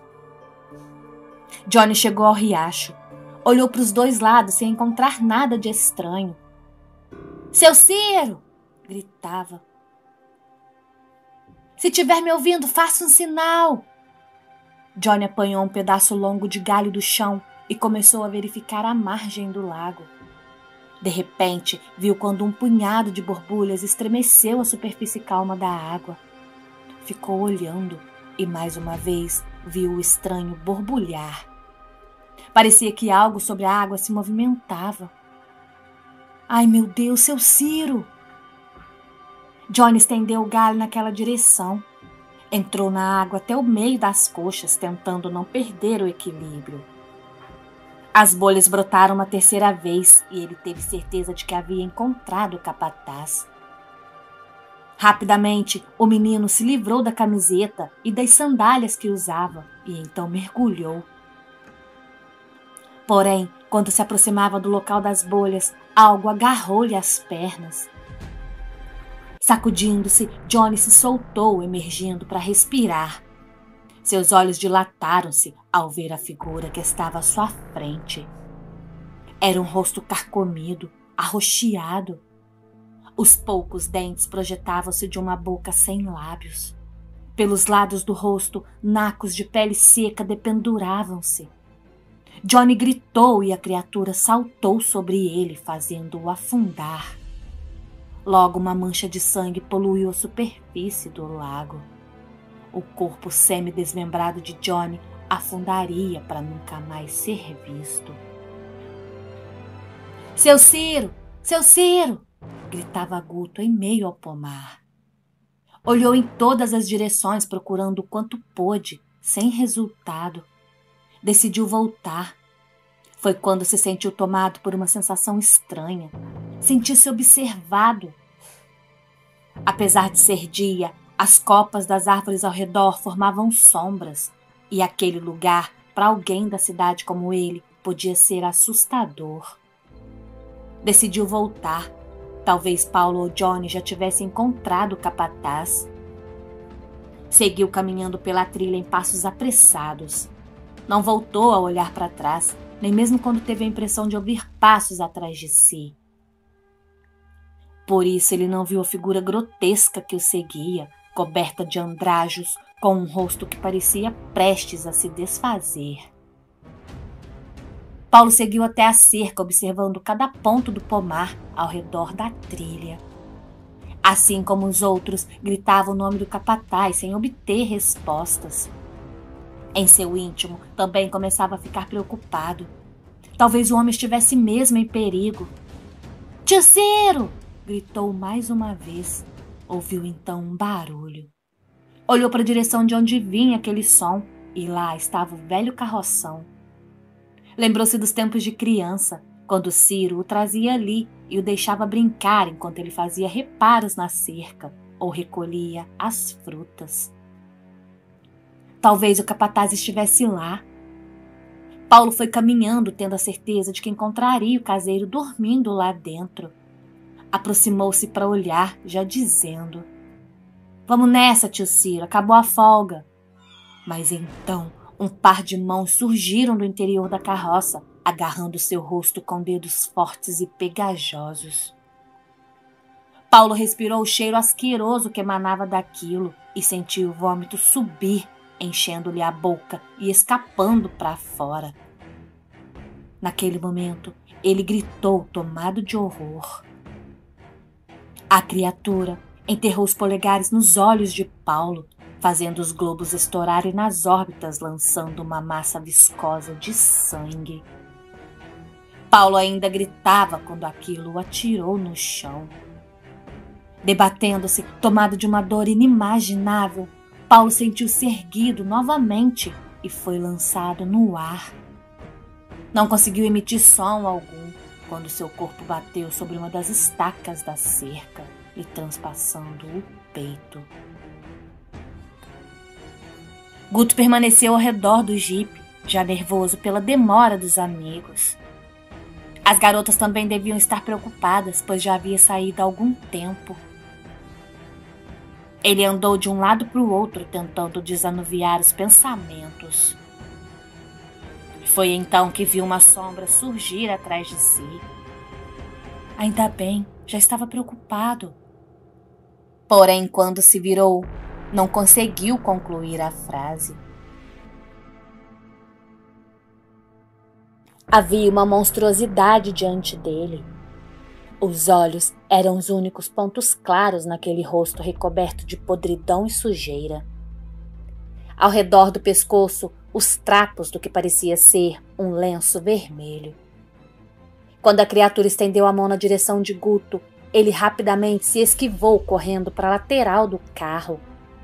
Johnny chegou ao riacho. Olhou para os dois lados sem encontrar nada de estranho. "Seu Ciro!" gritava. "Se tiver me ouvindo, faça um sinal." Johnny apanhou um pedaço longo de galho do chão e começou a verificar a margem do lago. De repente, viu quando um punhado de borbulhas estremeceu a superfície calma da água. Ficou olhando e mais uma vez viu o estranho borbulhar. Parecia que algo sobre a água se movimentava. "Ai, meu Deus, seu Ciro!" Johnny estendeu o galho naquela direção. Entrou na água até o meio das coxas, tentando não perder o equilíbrio. As bolhas brotaram uma terceira vez e ele teve certeza de que havia encontrado o capataz. Rapidamente, o menino se livrou da camiseta e das sandálias que usava e então mergulhou. Porém, quando se aproximava do local das bolhas, algo agarrou-lhe as pernas. Sacudindo-se, Johnny se soltou, emergindo para respirar. Seus olhos dilataram-se ao ver a figura que estava à sua frente. Era um rosto carcomido, arroxeado. Os poucos dentes projetavam-se de uma boca sem lábios. Pelos lados do rosto, nacos de pele seca dependuravam-se. Johnny gritou e a criatura saltou sobre ele, fazendo-o afundar. Logo, uma mancha de sangue poluiu a superfície do lago. O corpo semi-desmembrado de Johnny afundaria para nunca mais ser visto. "Seu Ciro! Seu Ciro!" gritava Guto em meio ao pomar. Olhou em todas as direções procurando o quanto pôde, sem resultado. Decidiu voltar. Foi quando se sentiu tomado por uma sensação estranha. Sentiu-se observado. Apesar de ser dia, as copas das árvores ao redor formavam sombras, e aquele lugar, para alguém da cidade como ele, podia ser assustador. Decidiu voltar. Talvez Paulo ou Johnny já tivessem encontrado o capataz. Seguiu caminhando pela trilha em passos apressados. Não voltou a olhar para trás, nem mesmo quando teve a impressão de ouvir passos atrás de si. Por isso ele não viu a figura grotesca que o seguia, coberta de andrajos, com um rosto que parecia prestes a se desfazer. Paulo seguiu até a cerca, observando cada ponto do pomar ao redor da trilha. Assim como os outros, gritava o nome do capataz sem obter respostas. Em seu íntimo, também começava a ficar preocupado. Talvez o homem estivesse mesmo em perigo. "Tio Ciro!" gritou mais uma vez. Ouviu então um barulho. Olhou para a direção de onde vinha aquele som, e lá estava o velho carroção. Lembrou-se dos tempos de criança, quando Ciro o trazia ali e o deixava brincar enquanto ele fazia reparos na cerca ou recolhia as frutas. Talvez o capataz estivesse lá. Paulo foi caminhando, tendo a certeza de que encontraria o caseiro dormindo lá dentro. Aproximou-se para olhar, já dizendo: "Vamos nessa, tio Ciro, acabou a folga." Mas então um par de mãos surgiram do interior da carroça, agarrando seu rosto com dedos fortes e pegajosos. Paulo respirou o cheiro asqueroso que emanava daquilo e sentiu o vômito subir, enchendo-lhe a boca e escapando para fora. Naquele momento, ele gritou, tomado de horror. A criatura enterrou os polegares nos olhos de Paulo, fazendo os globos estourarem nas órbitas, lançando uma massa viscosa de sangue. Paulo ainda gritava quando aquilo o atirou no chão. Debatendo-se, tomado de uma dor inimaginável, Paulo sentiu-se erguido novamente e foi lançado no ar. Não conseguiu emitir som algum quando seu corpo bateu sobre uma das estacas da cerca, lhe transpassando o peito. Guto permaneceu ao redor do jipe, já nervoso pela demora dos amigos. As garotas também deviam estar preocupadas, pois já havia saído há algum tempo. Ele andou de um lado para o outro, tentando desanuviar os pensamentos. Foi então que viu uma sombra surgir atrás de si. Ainda bem, já estava preocupado. Porém, quando se virou, não conseguiu concluir a frase. Havia uma monstruosidade diante dele. Os olhos eram os únicos pontos claros naquele rosto recoberto de podridão e sujeira. Ao redor do pescoço, os trapos do que parecia ser um lenço vermelho. Quando a criatura estendeu a mão na direção de Guto, ele rapidamente se esquivou, correndo para a lateral do carro.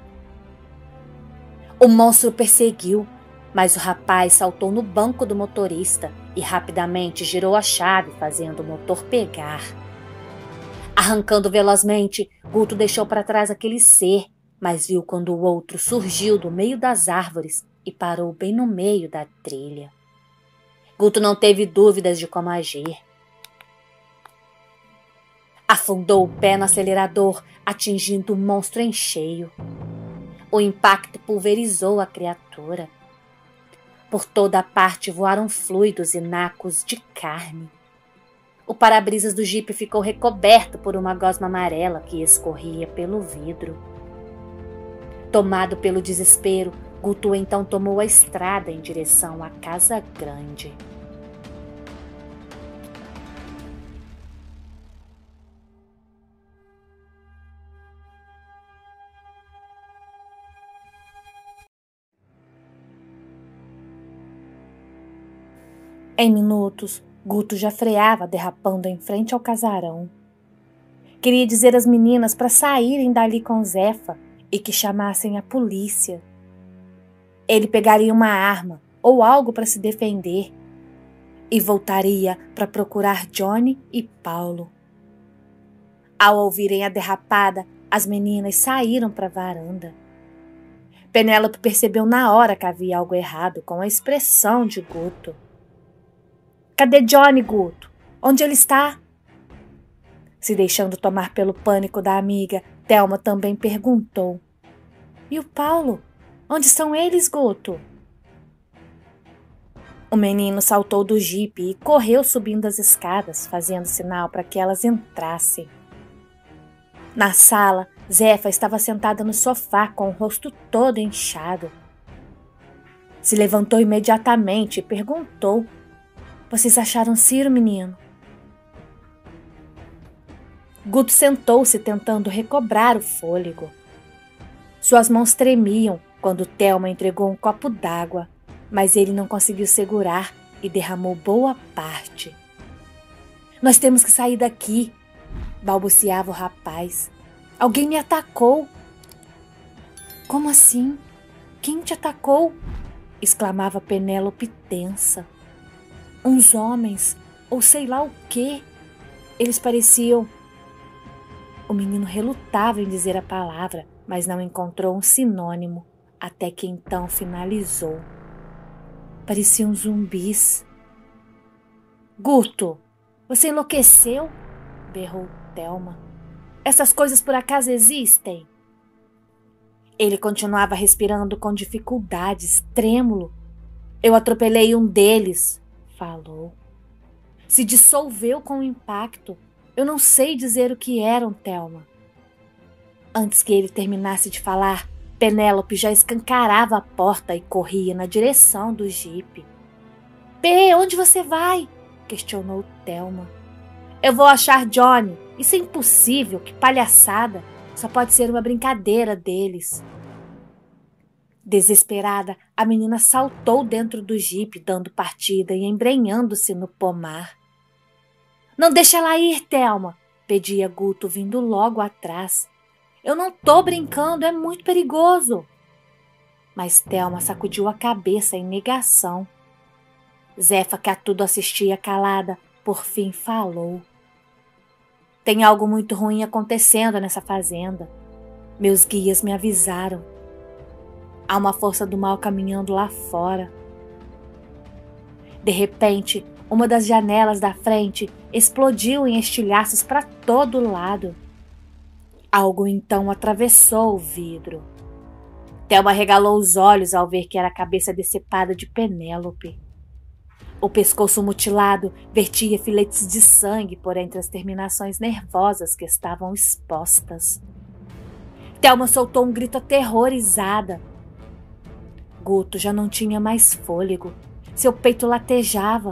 O monstro perseguiu, mas o rapaz saltou no banco do motorista e rapidamente girou a chave, fazendo o motor pegar. Arrancando velozmente, Guto deixou para trás aquele ser, mas viu quando o outro surgiu do meio das árvores e parou bem no meio da trilha. Guto não teve dúvidas de como agir. Afundou o pé no acelerador, atingindo o monstro em cheio. O impacto pulverizou a criatura. Por toda a parte voaram fluidos e nacos de carne. O para-brisas do jipe ficou recoberto por uma gosma amarela que escorria pelo vidro. Tomado pelo desespero, Guto então tomou a estrada em direção à casa grande. Em minutos, Guto já freava, derrapando em frente ao casarão. Queria dizer às meninas para saírem dali com Zefa, e que chamassem a polícia. Ele pegaria uma arma ou algo para se defender e voltaria para procurar Johnny e Paulo. Ao ouvirem a derrapada, as meninas saíram para a varanda. Penélope percebeu na hora que havia algo errado com a expressão de Guto. Cadê Johnny, Guto? Onde ele está? Se deixando tomar pelo pânico da amiga, Thelma também perguntou. E o Paulo? Onde estão eles, Guto? O menino saltou do jipe e correu subindo as escadas, fazendo sinal para que elas entrassem. Na sala, Zefa estava sentada no sofá com o rosto todo inchado. Se levantou imediatamente e perguntou: Vocês acharam Ciro, menino? Guto sentou-se tentando recobrar o fôlego. Suas mãos tremiam quando Thelma entregou um copo d'água, mas ele não conseguiu segurar e derramou boa parte. Nós temos que sair daqui, balbuciava o rapaz. Alguém me atacou. Como assim? Quem te atacou? Exclamava Penélope tensa. Uns homens, ou sei lá o quê. Eles pareciam... O menino relutava em dizer a palavra, mas não encontrou um sinônimo, até que então finalizou. Pareciam zumbis. Guto, você enlouqueceu? Berrou Thelma. Essas coisas por acaso existem? Ele continuava respirando com dificuldades, trêmulo. Eu atropelei um deles, falou. Se dissolveu com o impacto. Eu não sei dizer o que eram, Thelma. Antes que ele terminasse de falar, Penélope já escancarava a porta e corria na direção do jipe. P, onde você vai? Questionou Thelma. Eu vou achar Johnny. Isso é impossível, que palhaçada. Só pode ser uma brincadeira deles. Desesperada, a menina saltou dentro do jipe, dando partida e embrenhando-se no pomar. Não deixa ela ir, Thelma, pedia Guto vindo logo atrás. Eu não tô brincando, é muito perigoso. Mas Thelma sacudiu a cabeça em negação. Zefa, que a tudo assistia calada, por fim falou. Tem algo muito ruim acontecendo nessa fazenda. Meus guias me avisaram. Há uma força do mal caminhando lá fora. De repente, uma das janelas da frente explodiu em estilhaços para todo lado. Algo então atravessou o vidro. Thelma regalou os olhos ao ver que era a cabeça decepada de Penélope. O pescoço mutilado vertia filetes de sangue por entre as terminações nervosas que estavam expostas. Thelma soltou um grito aterrorizada. Guto já não tinha mais fôlego. Seu peito latejava.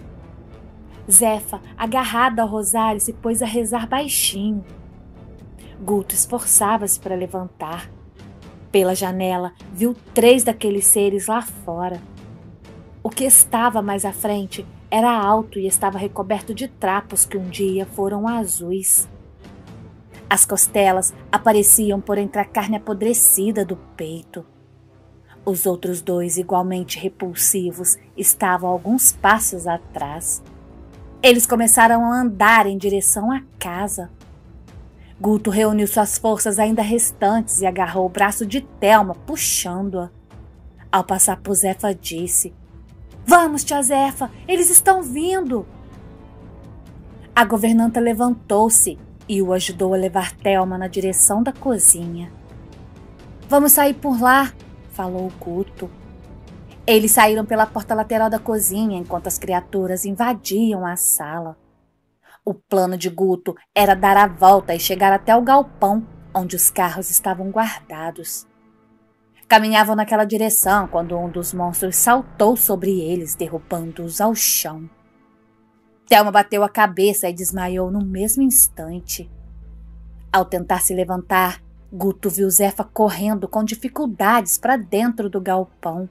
Zefa, agarrada ao rosário, se pôs a rezar baixinho. Guto esforçava-se para levantar. Pela janela, viu três daqueles seres lá fora. O que estava mais à frente era alto e estava recoberto de trapos que um dia foram azuis. As costelas apareciam por entre a carne apodrecida do peito. Os outros dois, igualmente repulsivos, estavam a alguns passos atrás. Eles começaram a andar em direção à casa. Guto reuniu suas forças ainda restantes e agarrou o braço de Thelma, puxando-a. Ao passar por Zefa, disse: Vamos, tia Zefa, eles estão vindo! A governanta levantou-se e o ajudou a levar Thelma na direção da cozinha. Vamos sair por lá, falou Guto. Eles saíram pela porta lateral da cozinha enquanto as criaturas invadiam a sala. O plano de Guto era dar a volta e chegar até o galpão, onde os carros estavam guardados. Caminhavam naquela direção quando um dos monstros saltou sobre eles, derrubando-os ao chão. Thelma bateu a cabeça e desmaiou no mesmo instante. Ao tentar se levantar, Guto viu Zefa correndo com dificuldades para dentro do galpão.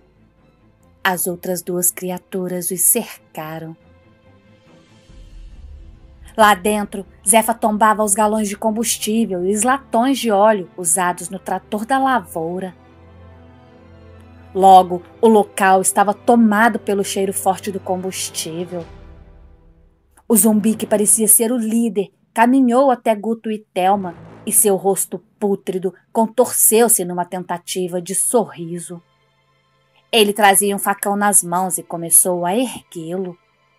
As outras duas criaturas os cercaram. Lá dentro, Zefa tombava os galões de combustível e os latões de óleo usados no trator da lavoura. Logo, o local estava tomado pelo cheiro forte do combustível. O zumbi, que parecia ser o líder, caminhou até Guto e Thelma e seu rosto pútrido contorceu-se numa tentativa de sorriso. Ele trazia um facão nas mãos e começou a erguê-lo.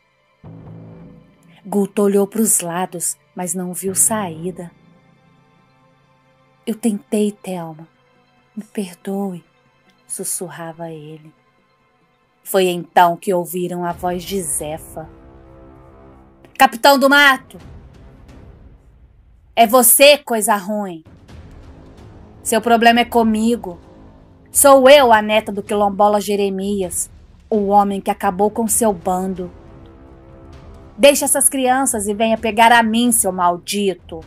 Guto olhou para os lados, mas não viu saída. Eu tentei, Thelma. Me perdoe, sussurrava ele. Foi então que ouviram a voz de Zefa. Capitão do Mato! É você, coisa ruim. Seu problema é comigo. Sou eu a neta do quilombola Jeremias, o homem que acabou com seu bando. Deixe essas crianças e venha pegar a mim, seu maldito.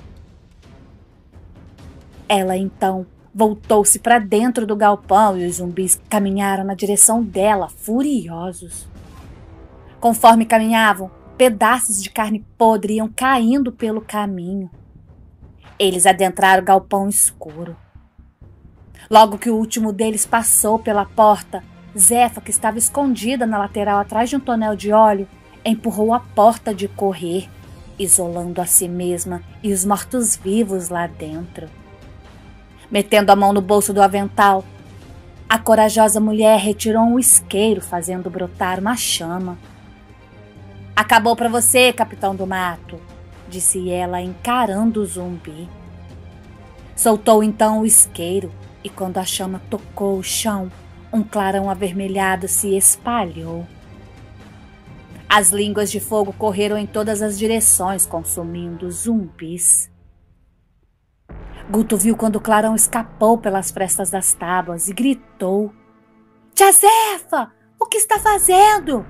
Ela então voltou-se para dentro do galpão e os zumbis caminharam na direção dela, furiosos. Conforme caminhavam, pedaços de carne podre iam caindo pelo caminho. Eles adentraram o galpão escuro. Logo que o último deles passou pela porta, Zefa, que estava escondida na lateral atrás de um tonel de óleo, empurrou a porta de correr, isolando a si mesma e os mortos-vivos lá dentro. Metendo a mão no bolso do avental, a corajosa mulher retirou um isqueiro, fazendo brotar uma chama. Acabou para você, Capitão do Mato, disse ela, encarando o zumbi. Soltou então o isqueiro e quando a chama tocou o chão, um clarão avermelhado se espalhou. As línguas de fogo correram em todas as direções, consumindo os zumbis. Guto viu quando o clarão escapou pelas frestas das tábuas e gritou: Tia Zefa, o que está fazendo?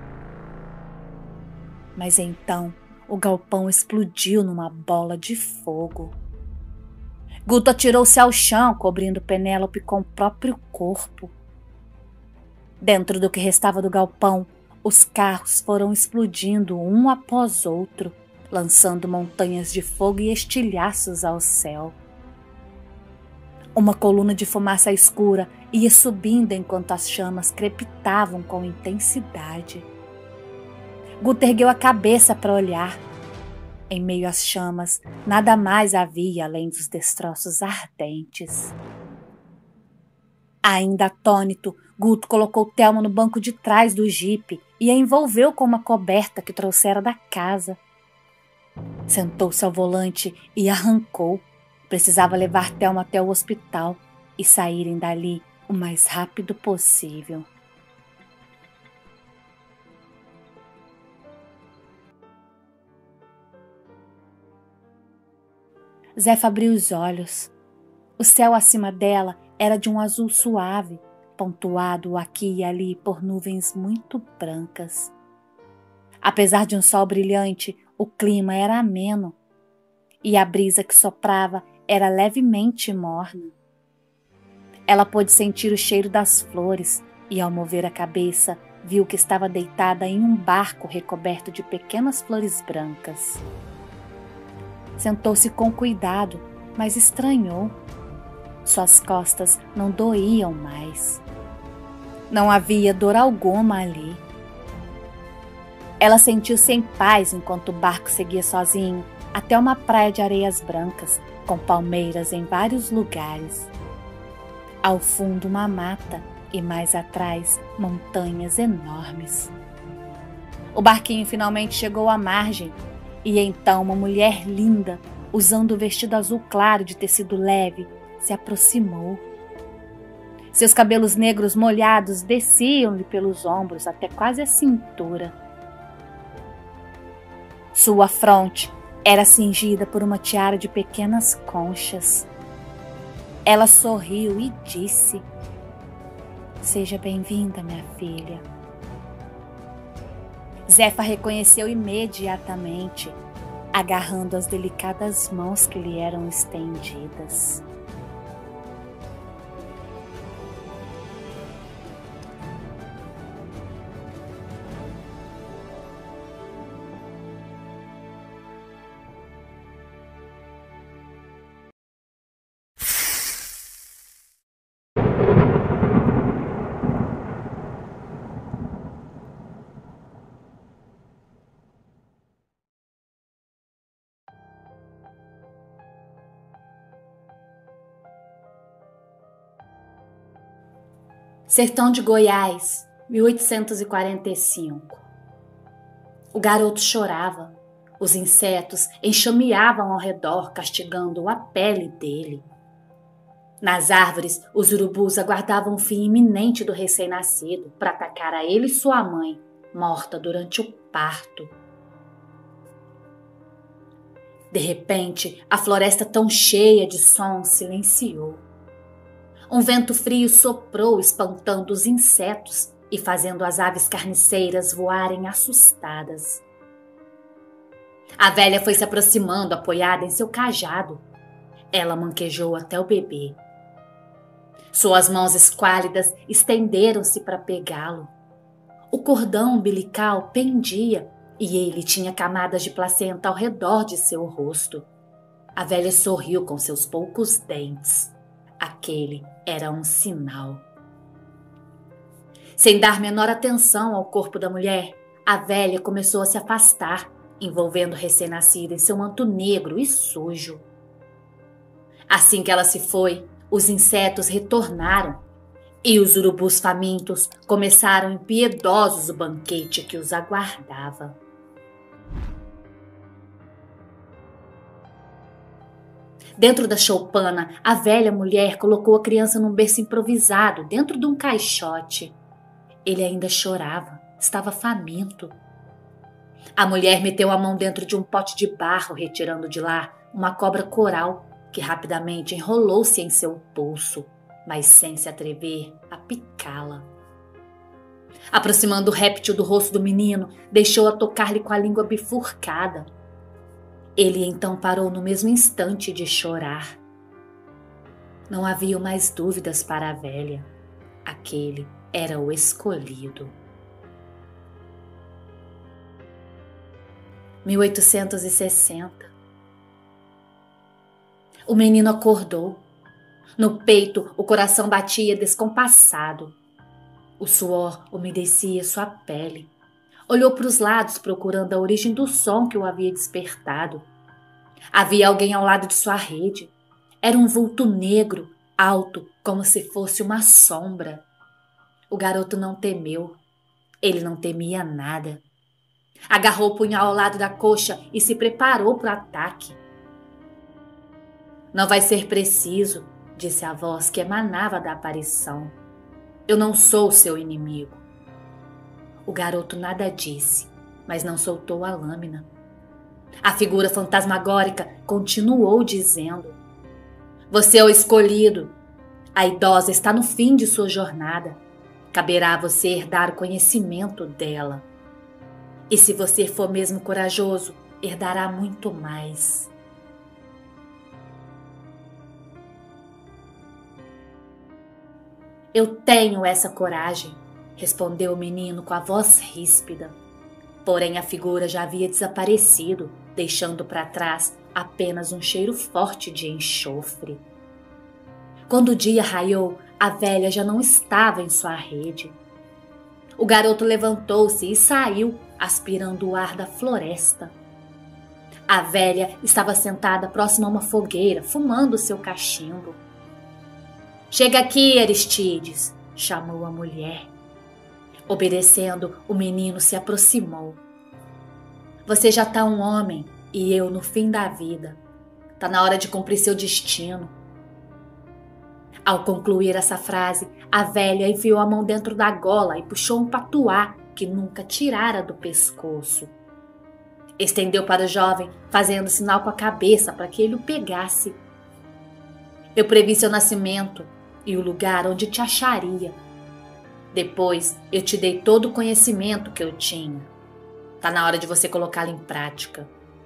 Mas então o galpão explodiu numa bola de fogo. Guto atirou-se ao chão, cobrindo Penélope com o próprio corpo. Dentro do que restava do galpão, os carros foram explodindo um após outro, lançando montanhas de fogo e estilhaços ao céu. Uma coluna de fumaça escura ia subindo enquanto as chamas crepitavam com intensidade. Guto ergueu a cabeça para olhar. Em meio às chamas, nada mais havia além dos destroços ardentes. Ainda atônito, Guto colocou Thelma no banco de trás do jipe e a envolveu com uma coberta que trouxera da casa. Sentou-se ao volante e arrancou. Precisava levar Thelma até o hospital e saírem dali o mais rápido possível. Zefa abriu os olhos. O céu acima dela era de um azul suave, pontuado aqui e ali por nuvens muito brancas. Apesar de um sol brilhante, o clima era ameno e a brisa que soprava era levemente morna. Ela pôde sentir o cheiro das flores e, ao mover a cabeça, viu que estava deitada em um barco recoberto de pequenas flores brancas. Sentou-se com cuidado, mas estranhou. Suas costas não doíam mais. Não havia dor alguma ali. Ela sentiu-se em paz enquanto o barco seguia sozinho até uma praia de areias brancas, com palmeiras em vários lugares. Ao fundo, uma mata e mais atrás, montanhas enormes. O barquinho finalmente chegou à margem e então uma mulher linda, usando o vestido azul claro de tecido leve, se aproximou. Seus cabelos negros molhados desciam-lhe pelos ombros até quase a cintura. Sua fronte era cingida por uma tiara de pequenas conchas. Ela sorriu e disse: Seja bem-vinda, minha filha. Zefa reconheceu imediatamente, agarrando as delicadas mãos que lhe eram estendidas. Sertão de Goiás, mil oitocentos e quarenta e cinco. O garoto chorava. Os insetos enxameavam ao redor, castigando a pele dele. Nas árvores, os urubus aguardavam o fim iminente do recém-nascido para atacar a ele e sua mãe, morta durante o parto. De repente, a floresta tão cheia de som silenciou. Um vento frio soprou, espantando os insetos e fazendo as aves carniceiras voarem assustadas. A velha foi se aproximando, apoiada em seu cajado. Ela manquejou até o bebê. Suas mãos esquálidas estenderam-se para pegá-lo. O cordão umbilical pendia e ele tinha camadas de placenta ao redor de seu rosto. A velha sorriu com seus poucos dentes. Aquele era um sinal. Sem dar menor atenção ao corpo da mulher, a velha começou a se afastar, envolvendo o recém-nascido em seu manto negro e sujo. Assim que ela se foi, os insetos retornaram e os urubus famintos começaram impiedosos o banquete que os aguardava. Dentro da choupana, a velha mulher colocou a criança num berço improvisado, dentro de um caixote. Ele ainda chorava, estava faminto. A mulher meteu a mão dentro de um pote de barro, retirando de lá uma cobra coral, que rapidamente enrolou-se em seu pulso, mas sem se atrever a picá-la. Aproximando o réptil do rosto do menino, deixou-a tocar-lhe com a língua bifurcada. Ele então parou no mesmo instante de chorar. Não havia mais dúvidas para a velha. Aquele era o escolhido. mil oitocentos e sessenta. O menino acordou. No peito, o coração batia descompassado. O suor umedecia sua pele. Olhou para os lados procurando a origem do som que o havia despertado. Havia alguém ao lado de sua rede. Era um vulto negro, alto, como se fosse uma sombra. O garoto não temeu. Ele não temia nada. Agarrou o punhal ao lado da coxa e se preparou para o ataque. Não vai ser preciso, disse a voz que emanava da aparição. Eu não sou seu inimigo. O garoto nada disse, mas não soltou a lâmina. A figura fantasmagórica continuou dizendo: Você é o escolhido. A idosa está no fim de sua jornada. Caberá a você herdar o conhecimento dela. E se você for mesmo corajoso, herdará muito mais. Eu tenho essa coragem, respondeu o menino com a voz ríspida. Porém a figura já havia desaparecido, deixando para trás apenas um cheiro forte de enxofre. Quando o dia raiou, a velha já não estava em sua rede. O garoto levantou-se e saiu, aspirando o ar da floresta. A velha estava sentada próxima a uma fogueira, fumando seu cachimbo. Chega aqui, Aristides, chamou a mulher. Obedecendo, o menino se aproximou. Você já está um homem e eu no fim da vida. Está na hora de cumprir seu destino. Ao concluir essa frase, a velha enfiou a mão dentro da gola e puxou um patuá que nunca tirara do pescoço. Estendeu para o jovem, fazendo sinal com a cabeça para que ele o pegasse. Eu previ seu nascimento e o lugar onde te acharia. Depois eu te dei todo o conhecimento que eu tinha. Tá na hora de você colocá-lo em prática.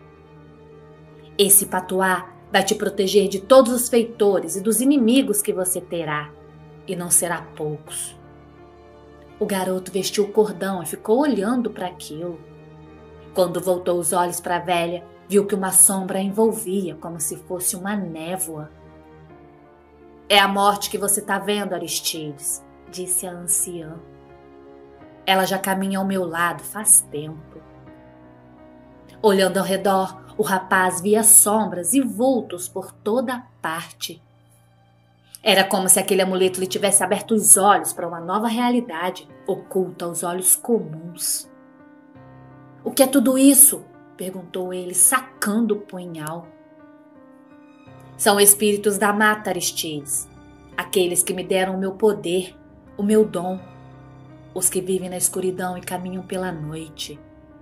Esse patuá vai te proteger de todos os feitores e dos inimigos que você terá, e não será poucos. O garoto vestiu o cordão e ficou olhando para aquilo. Quando voltou os olhos para a velha, viu que uma sombra a envolvia como se fosse uma névoa. É a morte que você está vendo, Aristides, disse a anciã. Ela já caminha ao meu lado faz tempo. Olhando ao redor, o rapaz via sombras e vultos por toda parte. Era como se aquele amuleto lhe tivesse aberto os olhos para uma nova realidade, oculta aos olhos comuns. — O que é tudo isso? Perguntou ele, sacando o punhal. — São espíritos da mata, Aristides. Aqueles que me deram o meu poder, o meu dom. Os que vivem na escuridão e caminham pela noite.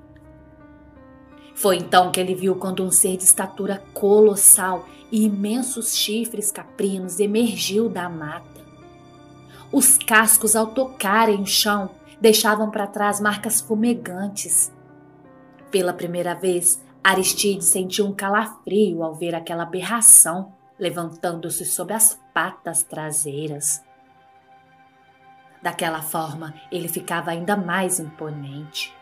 Foi então que ele viu quando um ser de estatura colossal e imensos chifres caprinos emergiu da mata. Os cascos, ao tocarem o chão, deixavam para trás marcas fumegantes. Pela primeira vez, Aristides sentiu um calafrio ao ver aquela aberração levantando-se sob as patas traseiras. Daquela forma, ele ficava ainda mais imponente.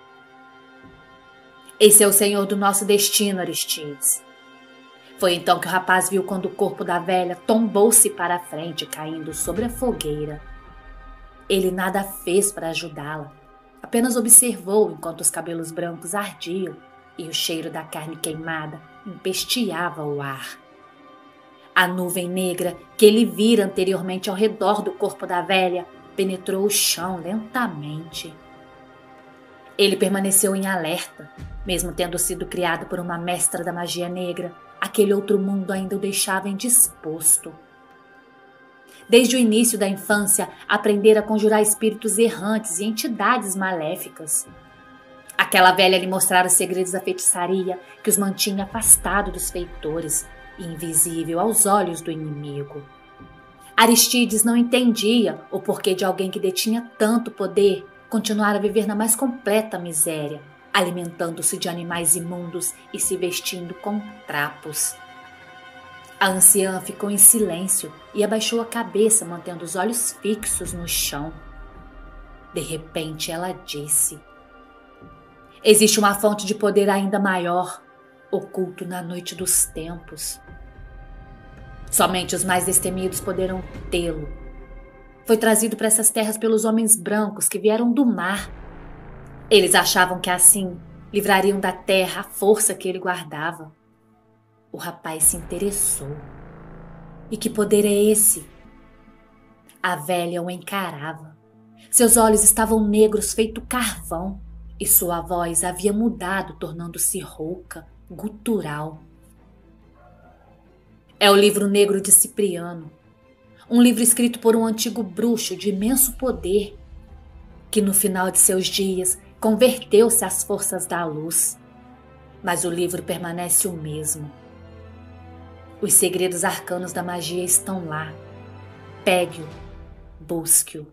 Esse é o senhor do nosso destino, Aristides. Foi então que o rapaz viu quando o corpo da velha tombou-se para a frente, caindo sobre a fogueira. Ele nada fez para ajudá-la, apenas observou enquanto os cabelos brancos ardiam e o cheiro da carne queimada empesteava o ar. A nuvem negra que ele vira anteriormente ao redor do corpo da velha penetrou o chão lentamente. Ele permaneceu em alerta, mesmo tendo sido criado por uma mestra da magia negra, aquele outro mundo ainda o deixava indisposto. Desde o início da infância, aprendera a conjurar espíritos errantes e entidades maléficas. Aquela velha lhe mostrara os segredos da feitiçaria que os mantinha afastado dos feitores e invisível aos olhos do inimigo. Aristides não entendia o porquê de alguém que detinha tanto poder continuar a viver na mais completa miséria, alimentando-se de animais imundos e se vestindo com trapos. A anciã ficou em silêncio e abaixou a cabeça, mantendo os olhos fixos no chão. De repente, ela disse: existe uma fonte de poder ainda maior, oculto na noite dos tempos. Somente os mais destemidos poderão tê-lo. Foi trazido para essas terras pelos homens brancos que vieram do mar. Eles achavam que assim livrariam da terra a força que ele guardava. O rapaz se interessou. E que poder é esse? A velha o encarava. Seus olhos estavam negros feito carvão e sua voz havia mudado, tornando-se rouca, gutural. É o livro negro de Cipriano, um livro escrito por um antigo bruxo de imenso poder, que no final de seus dias converteu-se às forças da luz. Mas o livro permanece o mesmo. Os segredos arcanos da magia estão lá. Pegue-o, busque-o.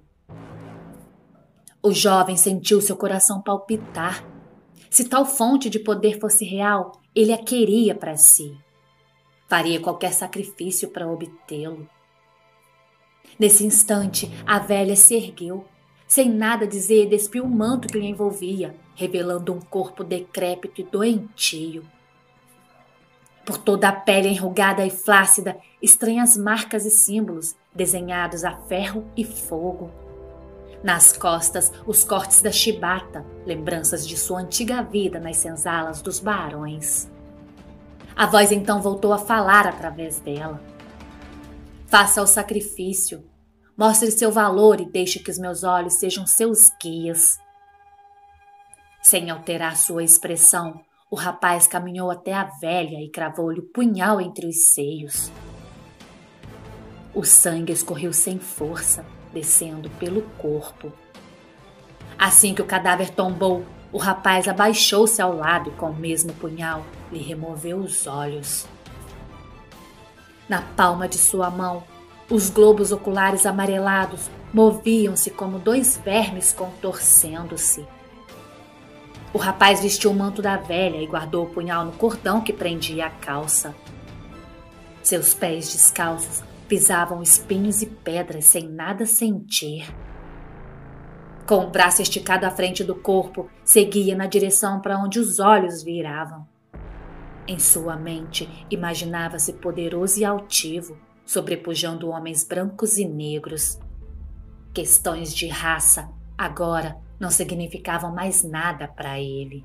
O jovem sentiu seu coração palpitar. Se tal fonte de poder fosse real, ele a queria para si. Faria qualquer sacrifício para obtê-lo. Nesse instante, a velha se ergueu. Sem nada dizer, despiu o manto que lhe envolvia, revelando um corpo decrépito e doentio. Por toda a pele enrugada e flácida, estranhas marcas e símbolos, desenhados a ferro e fogo. Nas costas, os cortes da chibata, lembranças de sua antiga vida nas senzalas dos barões. A voz então voltou a falar através dela. Faça o sacrifício, mostre seu valor e deixe que os meus olhos sejam seus guias. Sem alterar sua expressão, o rapaz caminhou até a velha e cravou-lhe o punhal entre os seios. O sangue escorreu sem força, descendo pelo corpo. Assim que o cadáver tombou, o rapaz abaixou-se ao lado e, com o mesmo punhal, lhe removeu os olhos. Na palma de sua mão, os globos oculares amarelados moviam-se como dois vermes contorcendo-se. O rapaz vestiu o manto da velha e guardou o punhal no cordão que prendia a calça. Seus pés descalços pisavam espinhos e pedras sem nada sentir. Com o braço esticado à frente do corpo, seguia na direção para onde os olhos viravam. Em sua mente, imaginava-se poderoso e altivo, sobrepujando homens brancos e negros. Questões de raça, agora, não significavam mais nada para ele.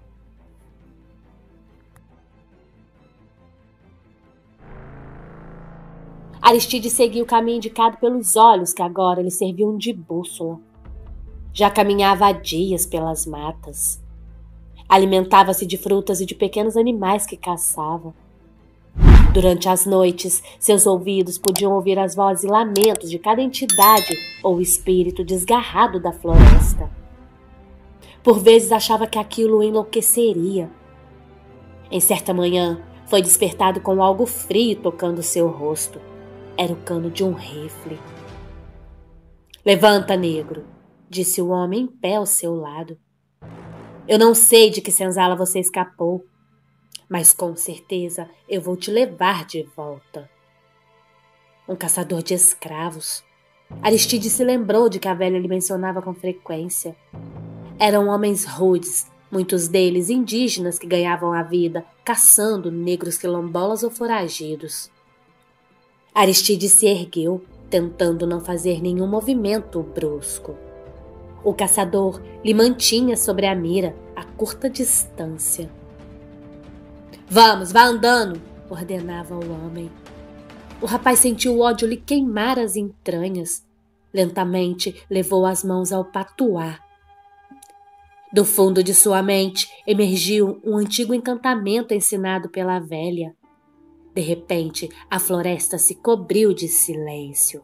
Aristide seguia o caminho indicado pelos olhos que agora lhe serviam de bússola. Já caminhava há dias pelas matas. Alimentava-se de frutas e de pequenos animais que caçava. Durante as noites, seus ouvidos podiam ouvir as vozes e lamentos de cada entidade ou espírito desgarrado da floresta. Por vezes achava que aquilo o enlouqueceria. Em certa manhã, foi despertado com algo frio tocando seu rosto. Era o cano de um rifle. "Levanta, negro", disse o homem em pé ao seu lado. "Eu não sei de que senzala você escapou, mas com certeza eu vou te levar de volta." Um caçador de escravos. Aristide se lembrou de que a velha lhe mencionava com frequência. Eram homens rudes, muitos deles indígenas que ganhavam a vida caçando negros quilombolas ou foragidos. Aristide se ergueu, tentando não fazer nenhum movimento brusco. O caçador lhe mantinha sobre a mira a curta distância. "Vamos, vá andando", ordenava o homem. O rapaz sentiu o ódio lhe queimar as entranhas. Lentamente levou as mãos ao patuá. Do fundo de sua mente emergiu um antigo encantamento ensinado pela velha. De repente, a floresta se cobriu de silêncio.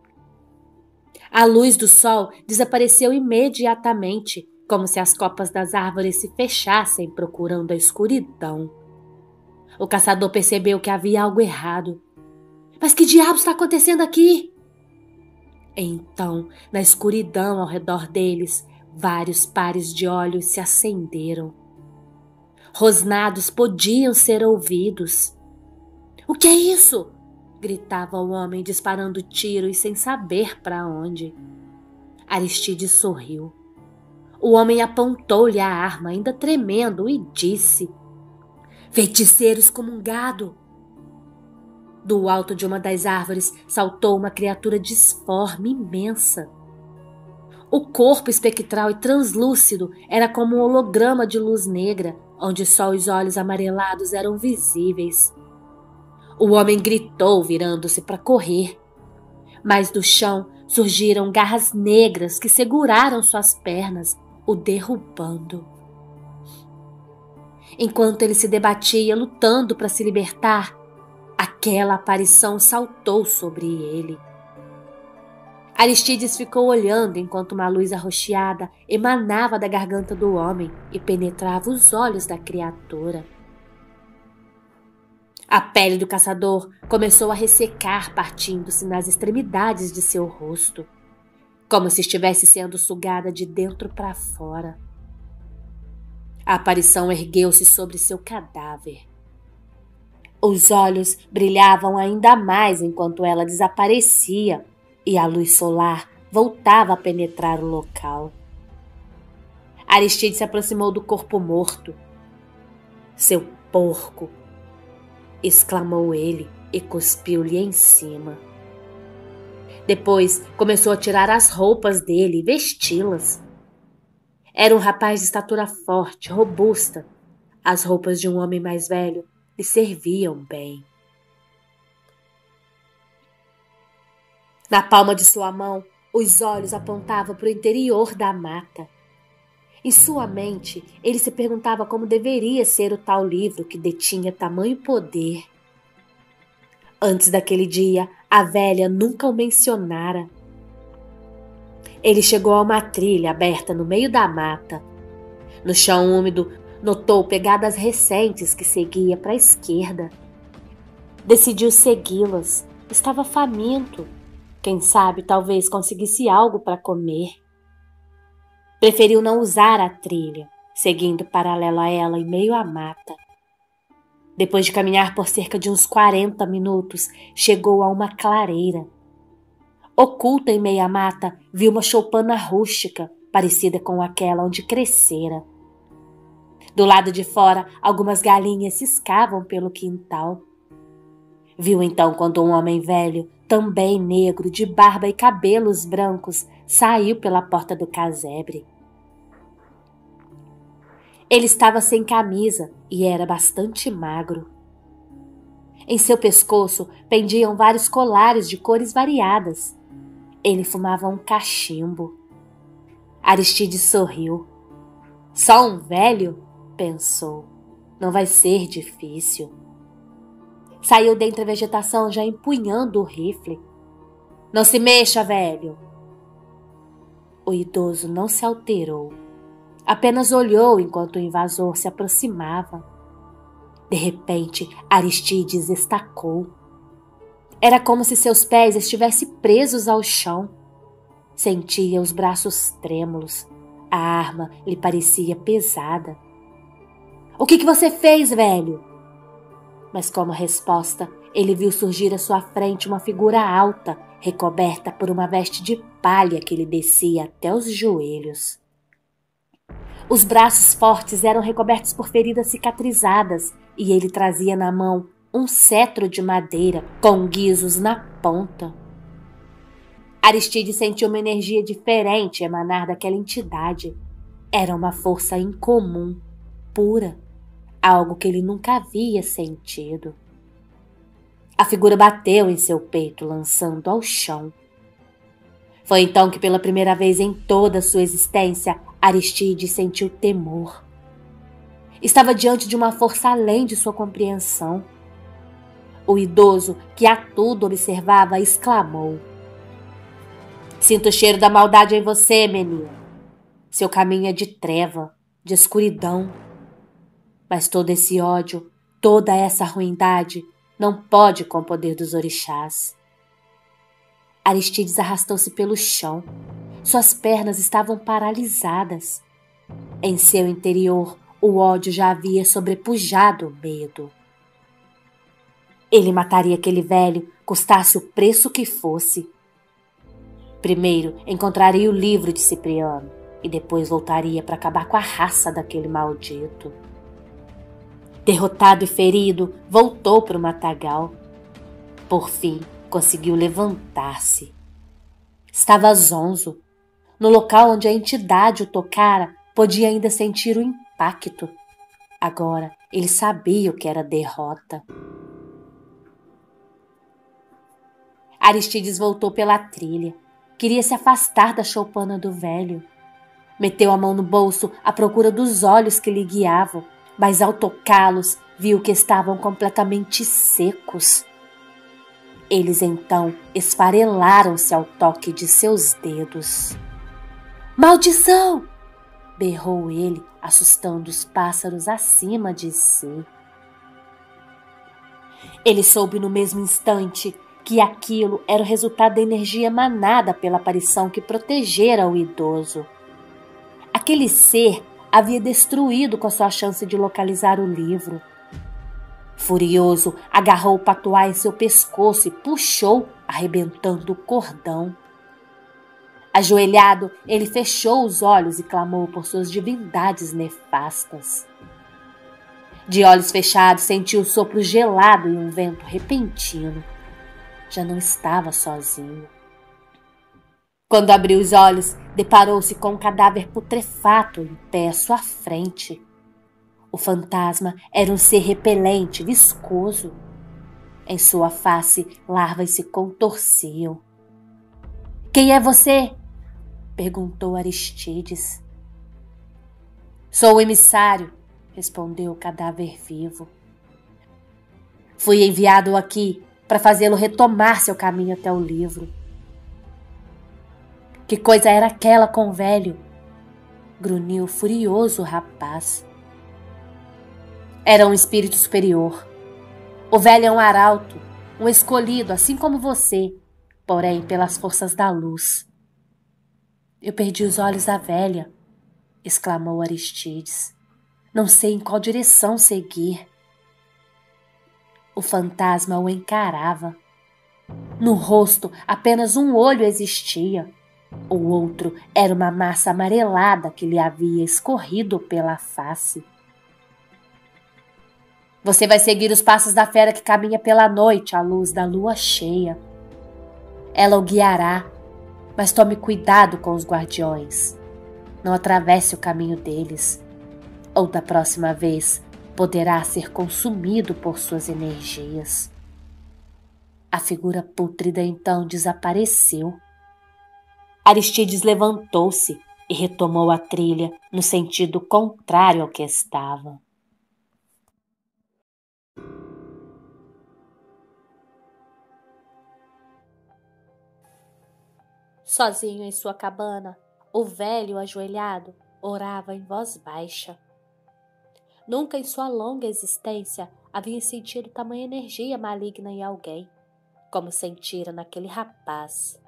A luz do sol desapareceu imediatamente, como se as copas das árvores se fechassem procurando a escuridão. O caçador percebeu que havia algo errado. "Mas que diabos está acontecendo aqui?" Então, na escuridão ao redor deles, vários pares de olhos se acenderam. Rosnados podiam ser ouvidos. "O que é isso?" gritava o homem, disparando tiros sem saber para onde. Aristide sorriu. O homem apontou-lhe a arma, ainda tremendo, e disse: "Feiticeiro excomungado!" Do alto de uma das árvores saltou uma criatura disforme, imensa. O corpo espectral e translúcido era como um holograma de luz negra, onde só os olhos amarelados eram visíveis. O homem gritou, virando-se para correr. Mas do chão surgiram garras negras que seguraram suas pernas, o derrubando. Enquanto ele se debatia, lutando para se libertar, aquela aparição saltou sobre ele. Aristides ficou olhando enquanto uma luz arroxeada emanava da garganta do homem e penetrava os olhos da criatura. A pele do caçador começou a ressecar, partindo-se nas extremidades de seu rosto, como se estivesse sendo sugada de dentro para fora. A aparição ergueu-se sobre seu cadáver. Os olhos brilhavam ainda mais enquanto ela desaparecia e a luz solar voltava a penetrar o local. Aristides se aproximou do corpo morto. "Seu porco!" exclamou ele e cuspiu-lhe em cima. Depois começou a tirar as roupas dele e vesti-las. Era um rapaz de estatura forte, robusta. As roupas de um homem mais velho lhe serviam bem. Na palma de sua mão, os olhos apontavam para o interior da mata. Em sua mente, ele se perguntava como deveria ser o tal livro que detinha tamanho poder. Antes daquele dia, a velha nunca o mencionara. Ele chegou a uma trilha aberta no meio da mata. No chão úmido, notou pegadas recentes que seguia para a esquerda. Decidiu segui-las. Estava faminto. Quem sabe, talvez conseguisse algo para comer. Preferiu não usar a trilha, seguindo paralelo a ela em meio à mata. Depois de caminhar por cerca de uns quarenta minutos, chegou a uma clareira. Oculta em meio à mata, viu uma choupana rústica, parecida com aquela onde crescera. Do lado de fora, algumas galinhas ciscavam pelo quintal. Viu então quando um homem velho, também negro, de barba e cabelos brancos, saiu pela porta do casebre. Ele estava sem camisa e era bastante magro. Em seu pescoço pendiam vários colares de cores variadas. Ele fumava um cachimbo. Aristides sorriu. Só um velho? Pensou. Não vai ser difícil. Saiu dentre a vegetação já empunhando o rifle. Não se mexa, velho. O idoso não se alterou. Apenas olhou enquanto o invasor se aproximava. De repente, Aristides estacou. Era como se seus pés estivessem presos ao chão. Sentia os braços trêmulos. A arma lhe parecia pesada. O que, que você fez, velho? Mas como resposta, ele viu surgir à sua frente uma figura alta, recoberta por uma veste de palha que lhe descia até os joelhos. Os braços fortes eram recobertos por feridas cicatrizadas e ele trazia na mão um cetro de madeira com guizos na ponta. Aristides sentiu uma energia diferente emanar daquela entidade. Era uma força incomum, pura, algo que ele nunca havia sentido. A figura bateu em seu peito, lançando ao chão. Foi então que, pela primeira vez em toda a sua existência, Aristides sentiu temor. Estava diante de uma força além de sua compreensão. O idoso, que a tudo observava, exclamou: Sinto o cheiro da maldade em você, menino. Seu caminho é de treva, de escuridão. Mas todo esse ódio, toda essa ruindade, não pode com o poder dos orixás. Aristides arrastou-se pelo chão. Suas pernas estavam paralisadas. Em seu interior, o ódio já havia sobrepujado o medo. Ele mataria aquele velho, custasse o preço que fosse. Primeiro encontraria o livro de Cipriano e depois voltaria para acabar com a raça daquele maldito. Derrotado e ferido, voltou para o matagal. Por fim, conseguiu levantar-se. Estava zonzo. No local onde a entidade o tocara, podia ainda sentir o impacto. Agora, ele sabia o que era derrota. Aristides voltou pela trilha. Queria se afastar da choupana do velho. Meteu a mão no bolso à procura dos olhos que lhe guiavam, mas ao tocá-los, viu que estavam completamente secos. Eles então esfarelaram-se ao toque de seus dedos. Maldição! Berrou ele, assustando os pássaros acima de si. Ele soube no mesmo instante que aquilo era o resultado da energia emanada pela aparição que protegera o idoso. Aquele ser havia destruído com a sua chance de localizar o livro. Furioso, agarrou o patuá em seu pescoço e puxou, arrebentando o cordão. Ajoelhado, ele fechou os olhos e clamou por suas divindades nefastas. De olhos fechados, sentiu o sopro gelado e um vento repentino. Já não estava sozinho. Quando abriu os olhos, deparou-se com um cadáver putrefato em pé à sua frente. O fantasma era um ser repelente, viscoso. Em sua face, larvas se contorciam. — Quem é você? Perguntou Aristides. — Sou o emissário, respondeu o cadáver vivo. Fui enviado aqui para fazê-lo retomar seu caminho até o livro. — Que coisa era aquela com o velho? Grunhiu furioso o rapaz. Era um espírito superior. O velho é um arauto, um escolhido, assim como você, porém pelas forças da luz. Eu perdi os olhos da velha, exclamou Aristides. Não sei em qual direção seguir. O fantasma o encarava. No rosto, apenas um olho existia. O outro era uma massa amarelada que lhe havia escorrido pela face. Você vai seguir os passos da fera que caminha pela noite à luz da lua cheia. Ela o guiará, mas tome cuidado com os guardiões. Não atravesse o caminho deles, ou da próxima vez poderá ser consumido por suas energias. A figura pútrida então desapareceu. Aristides levantou-se e retomou a trilha no sentido contrário ao que estava. Sozinho em sua cabana, o velho ajoelhado orava em voz baixa. Nunca em sua longa existência havia sentido tamanha energia maligna em alguém, como sentira naquele rapaz.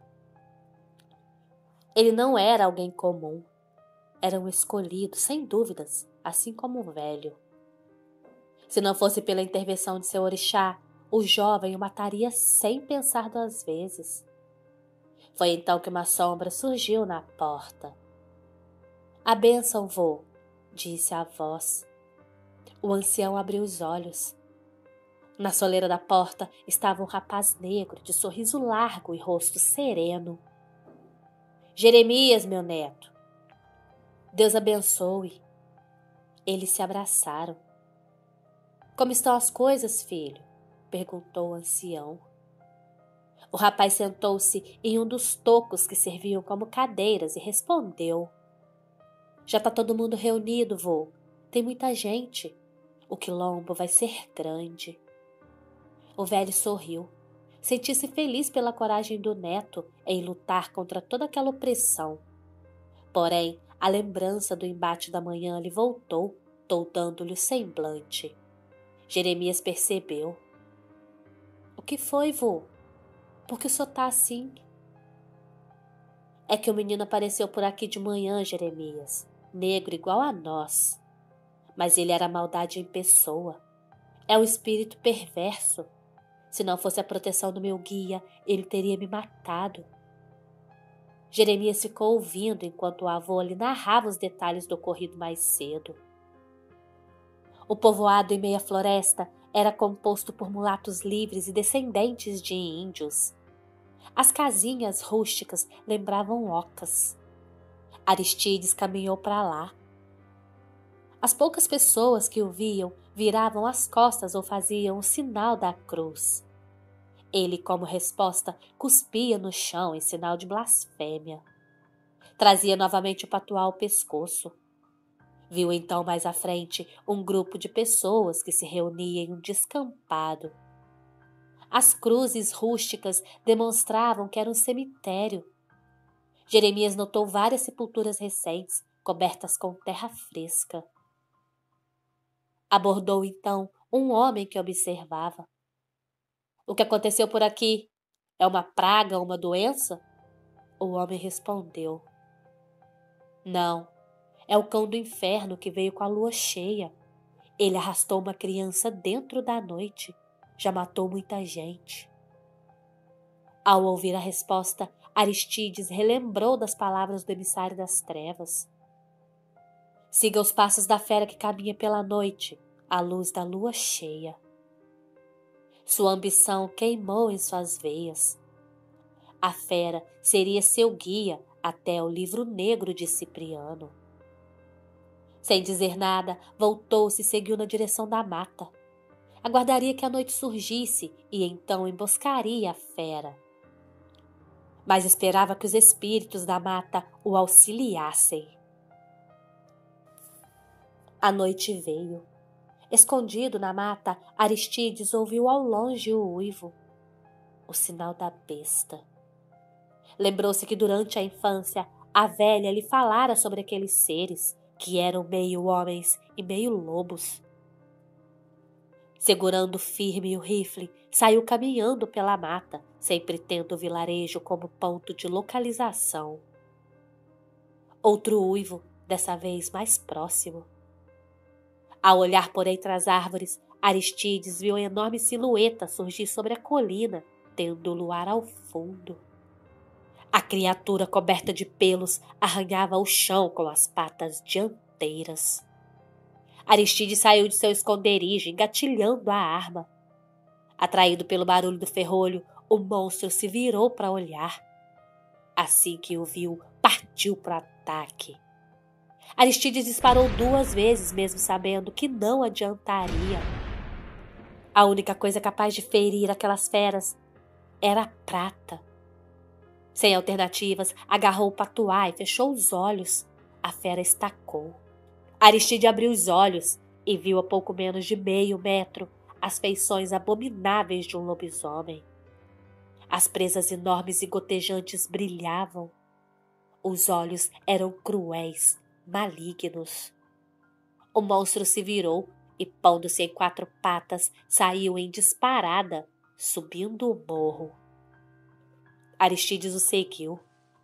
Ele não era alguém comum. Era um escolhido, sem dúvidas, assim como o velho. Se não fosse pela intervenção de seu orixá, o jovem o mataria sem pensar duas vezes. Foi então que uma sombra surgiu na porta. A bênção, vô, disse a voz. O ancião abriu os olhos. Na soleira da porta estava um rapaz negro, de sorriso largo e rosto sereno. Jeremias, meu neto. Deus abençoe. Eles se abraçaram. Como estão as coisas, filho? Perguntou o ancião. O rapaz sentou-se em um dos tocos que serviam como cadeiras e respondeu. Já está todo mundo reunido, vô. Tem muita gente. O quilombo vai ser grande. O velho sorriu. Sentiu-se feliz pela coragem do neto em lutar contra toda aquela opressão. Porém, a lembrança do embate da manhã lhe voltou, toldando-lhe o semblante. Jeremias percebeu. O que foi, vô? Por que o senhor tá assim? É que o menino apareceu por aqui de manhã, Jeremias, negro igual a nós. Mas ele era maldade em pessoa. É um espírito perverso. Se não fosse a proteção do meu guia, ele teria me matado. Jeremias ficou ouvindo enquanto o avô lhe narrava os detalhes do ocorrido mais cedo. O povoado em meia floresta era composto por mulatos livres e descendentes de índios. As casinhas rústicas lembravam ocas. Aristides caminhou para lá. As poucas pessoas que o viam viravam as costas ou faziam o sinal da cruz. Ele, como resposta, cuspia no chão em sinal de blasfêmia. Trazia novamente o patuá ao pescoço. Viu então mais à frente um grupo de pessoas que se reunia em um descampado. As cruzes rústicas demonstravam que era um cemitério. Jeremias notou várias sepulturas recentes, cobertas com terra fresca. Abordou então um homem que observava. O que aconteceu por aqui? É uma praga, uma doença? O homem respondeu. Não, é o cão do inferno que veio com a lua cheia. Ele arrastou uma criança dentro da noite. Já matou muita gente. Ao ouvir a resposta, Aristides relembrou das palavras do emissário das trevas. Siga os passos da fera que caminha pela noite, à luz da lua cheia. Sua ambição queimou em suas veias. A fera seria seu guia até o livro negro de Cipriano. Sem dizer nada, voltou-se e seguiu na direção da mata. Aguardaria que a noite surgisse e então emboscaria a fera. Mas esperava que os espíritos da mata o auxiliassem. A noite veio. Escondido na mata, Aristides ouviu ao longe o uivo, o sinal da besta. Lembrou-se que durante a infância a velha lhe falara sobre aqueles seres que eram meio homens e meio lobos. Segurando firme o rifle, saiu caminhando pela mata, sempre tendo o vilarejo como ponto de localização. Outro uivo, dessa vez mais próximo. Ao olhar por entre as árvores, Aristides viu a enorme silhueta surgir sobre a colina, tendo o luar ao fundo. A criatura coberta de pelos arranhava o chão com as patas dianteiras. Aristides saiu de seu esconderijo, engatilhando a arma. Atraído pelo barulho do ferrolho, o monstro se virou para olhar. Assim que o viu, partiu para o ataque. Aristides disparou duas vezes, mesmo sabendo que não adiantaria. A única coisa capaz de ferir aquelas feras era a prata. Sem alternativas, agarrou o patuá e fechou os olhos. A fera estacou. Aristide abriu os olhos e viu a pouco menos de meio metro as feições abomináveis de um lobisomem. As presas enormes e gotejantes brilhavam. Os olhos eram cruéis, malignos. O monstro se virou e, pondo-se em quatro patas, saiu em disparada, subindo o morro. Aristides o seguiu.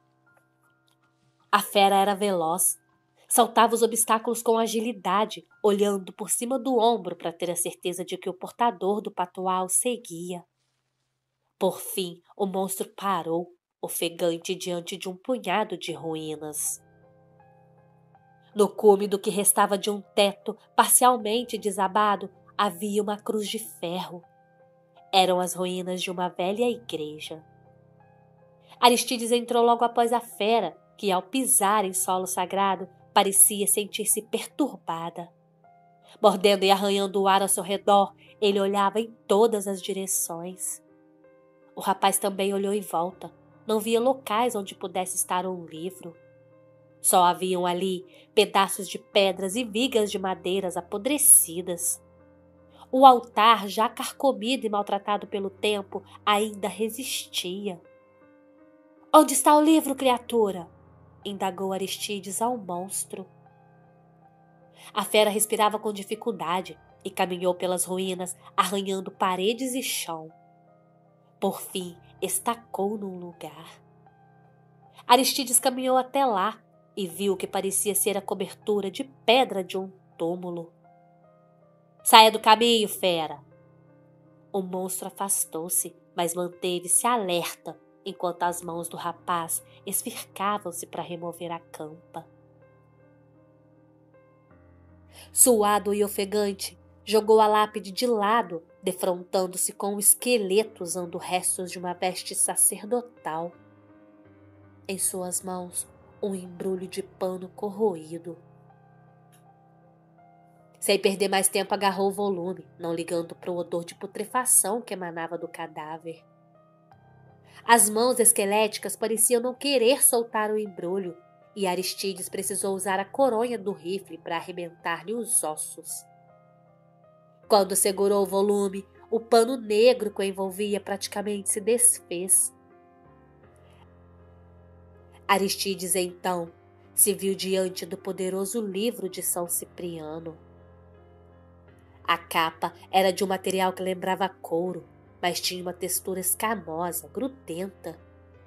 A fera era veloz. Saltava os obstáculos com agilidade, olhando por cima do ombro para ter a certeza de que o portador do patuá o seguia. Por fim, o monstro parou, ofegante diante de um punhado de ruínas. No cume do que restava de um teto parcialmente desabado, havia uma cruz de ferro. Eram as ruínas de uma velha igreja. Aristides entrou logo após a fera, que ao pisar em solo sagrado, parecia sentir-se perturbada. Mordendo e arranhando o ar ao seu redor, ele olhava em todas as direções. O rapaz também olhou em volta. Não via locais onde pudesse estar um livro. Só haviam ali pedaços de pedras e vigas de madeiras apodrecidas. O altar, já carcomido e maltratado pelo tempo, ainda resistia. — Onde está o livro, criatura? Indagou Aristides ao monstro. A fera respirava com dificuldade e caminhou pelas ruínas, arranhando paredes e chão. Por fim, estacou num lugar. Aristides caminhou até lá e viu o que parecia ser a cobertura de pedra de um túmulo. — Saia do caminho, fera! O monstro afastou-se, mas manteve-se alerta, enquanto as mãos do rapaz esfircavam-se para remover a campa. Suado e ofegante, jogou a lápide de lado, defrontando-se com o esqueleto usando restos de uma veste sacerdotal. Em suas mãos, um embrulho de pano corroído. Sem perder mais tempo, agarrou o volume, não ligando para o odor de putrefação que emanava do cadáver. As mãos esqueléticas pareciam não querer soltar o embrulho, e Aristides precisou usar a coronha do rifle para arrebentar-lhe os ossos. Quando segurou o volume, o pano negro que o envolvia praticamente se desfez. Aristides, então, se viu diante do poderoso livro de São Cipriano. A capa era de um material que lembrava couro, mas tinha uma textura escamosa, grudenta.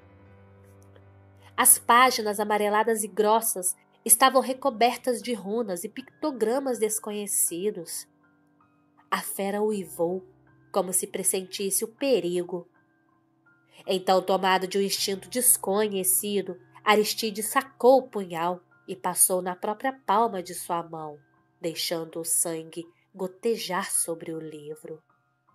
As páginas amareladas e grossas estavam recobertas de runas e pictogramas desconhecidos. A fera uivou, como se pressentisse o perigo. Então, tomado de um instinto desconhecido, Aristides sacou o punhal e passou na própria palma de sua mão, deixando o sangue gotejar sobre o livro.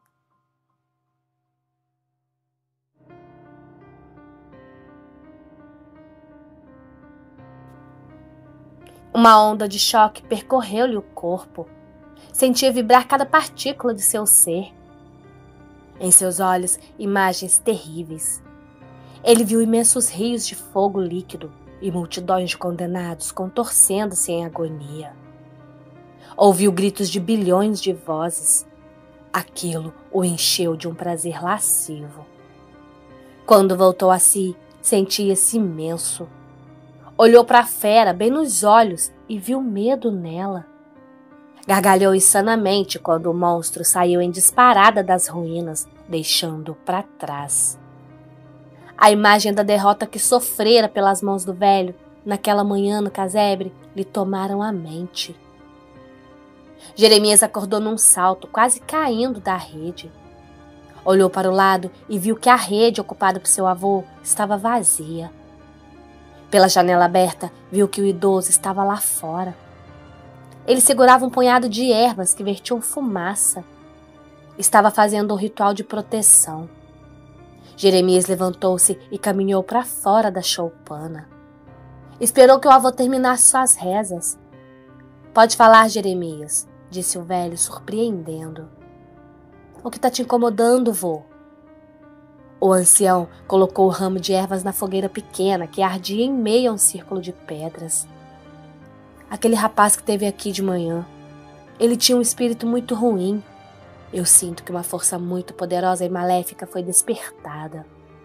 Uma onda de choque percorreu-lhe o corpo. Sentia vibrar cada partícula de seu ser. Em seus olhos, imagens terríveis. Ele viu imensos rios de fogo líquido e multidões de condenados contorcendo-se em agonia. Ouviu gritos de bilhões de vozes. Aquilo o encheu de um prazer lascivo. Quando voltou a si, sentia-se imenso. Olhou para a fera bem nos olhos e viu medo nela. Gargalhou insanamente quando o monstro saiu em disparada das ruínas, deixando-o para trás. A imagem da derrota que sofrera pelas mãos do velho naquela manhã no casebre lhe tomaram a mente. Jeremias acordou num salto, quase caindo da rede. Olhou para o lado e viu que a rede ocupada por seu avô estava vazia. Pela janela aberta, viu que o idoso estava lá fora. Ele segurava um punhado de ervas que vertiam fumaça. Estava fazendo um ritual de proteção. Jeremias levantou-se e caminhou para fora da choupana. Esperou que o avô terminasse suas rezas. — Pode falar, Jeremias, disse o velho, surpreendendo. — O que está te incomodando, vô? O ancião colocou o ramo de ervas na fogueira pequena que ardia em meio a um círculo de pedras. Aquele rapaz que esteve aqui de manhã, ele tinha um espírito muito ruim. Eu sinto que uma força muito poderosa e maléfica foi despertada.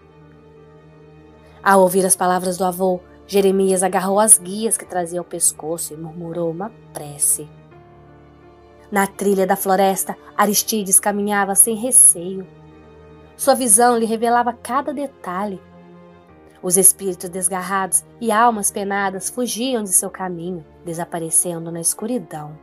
Ao ouvir as palavras do avô, Jeremias agarrou as guias que trazia ao pescoço e murmurou uma prece. Na trilha da floresta, Aristides caminhava sem receio. Sua visão lhe revelava cada detalhe. Os espíritos desgarrados e almas penadas fugiam de seu caminho, desaparecendo na escuridão.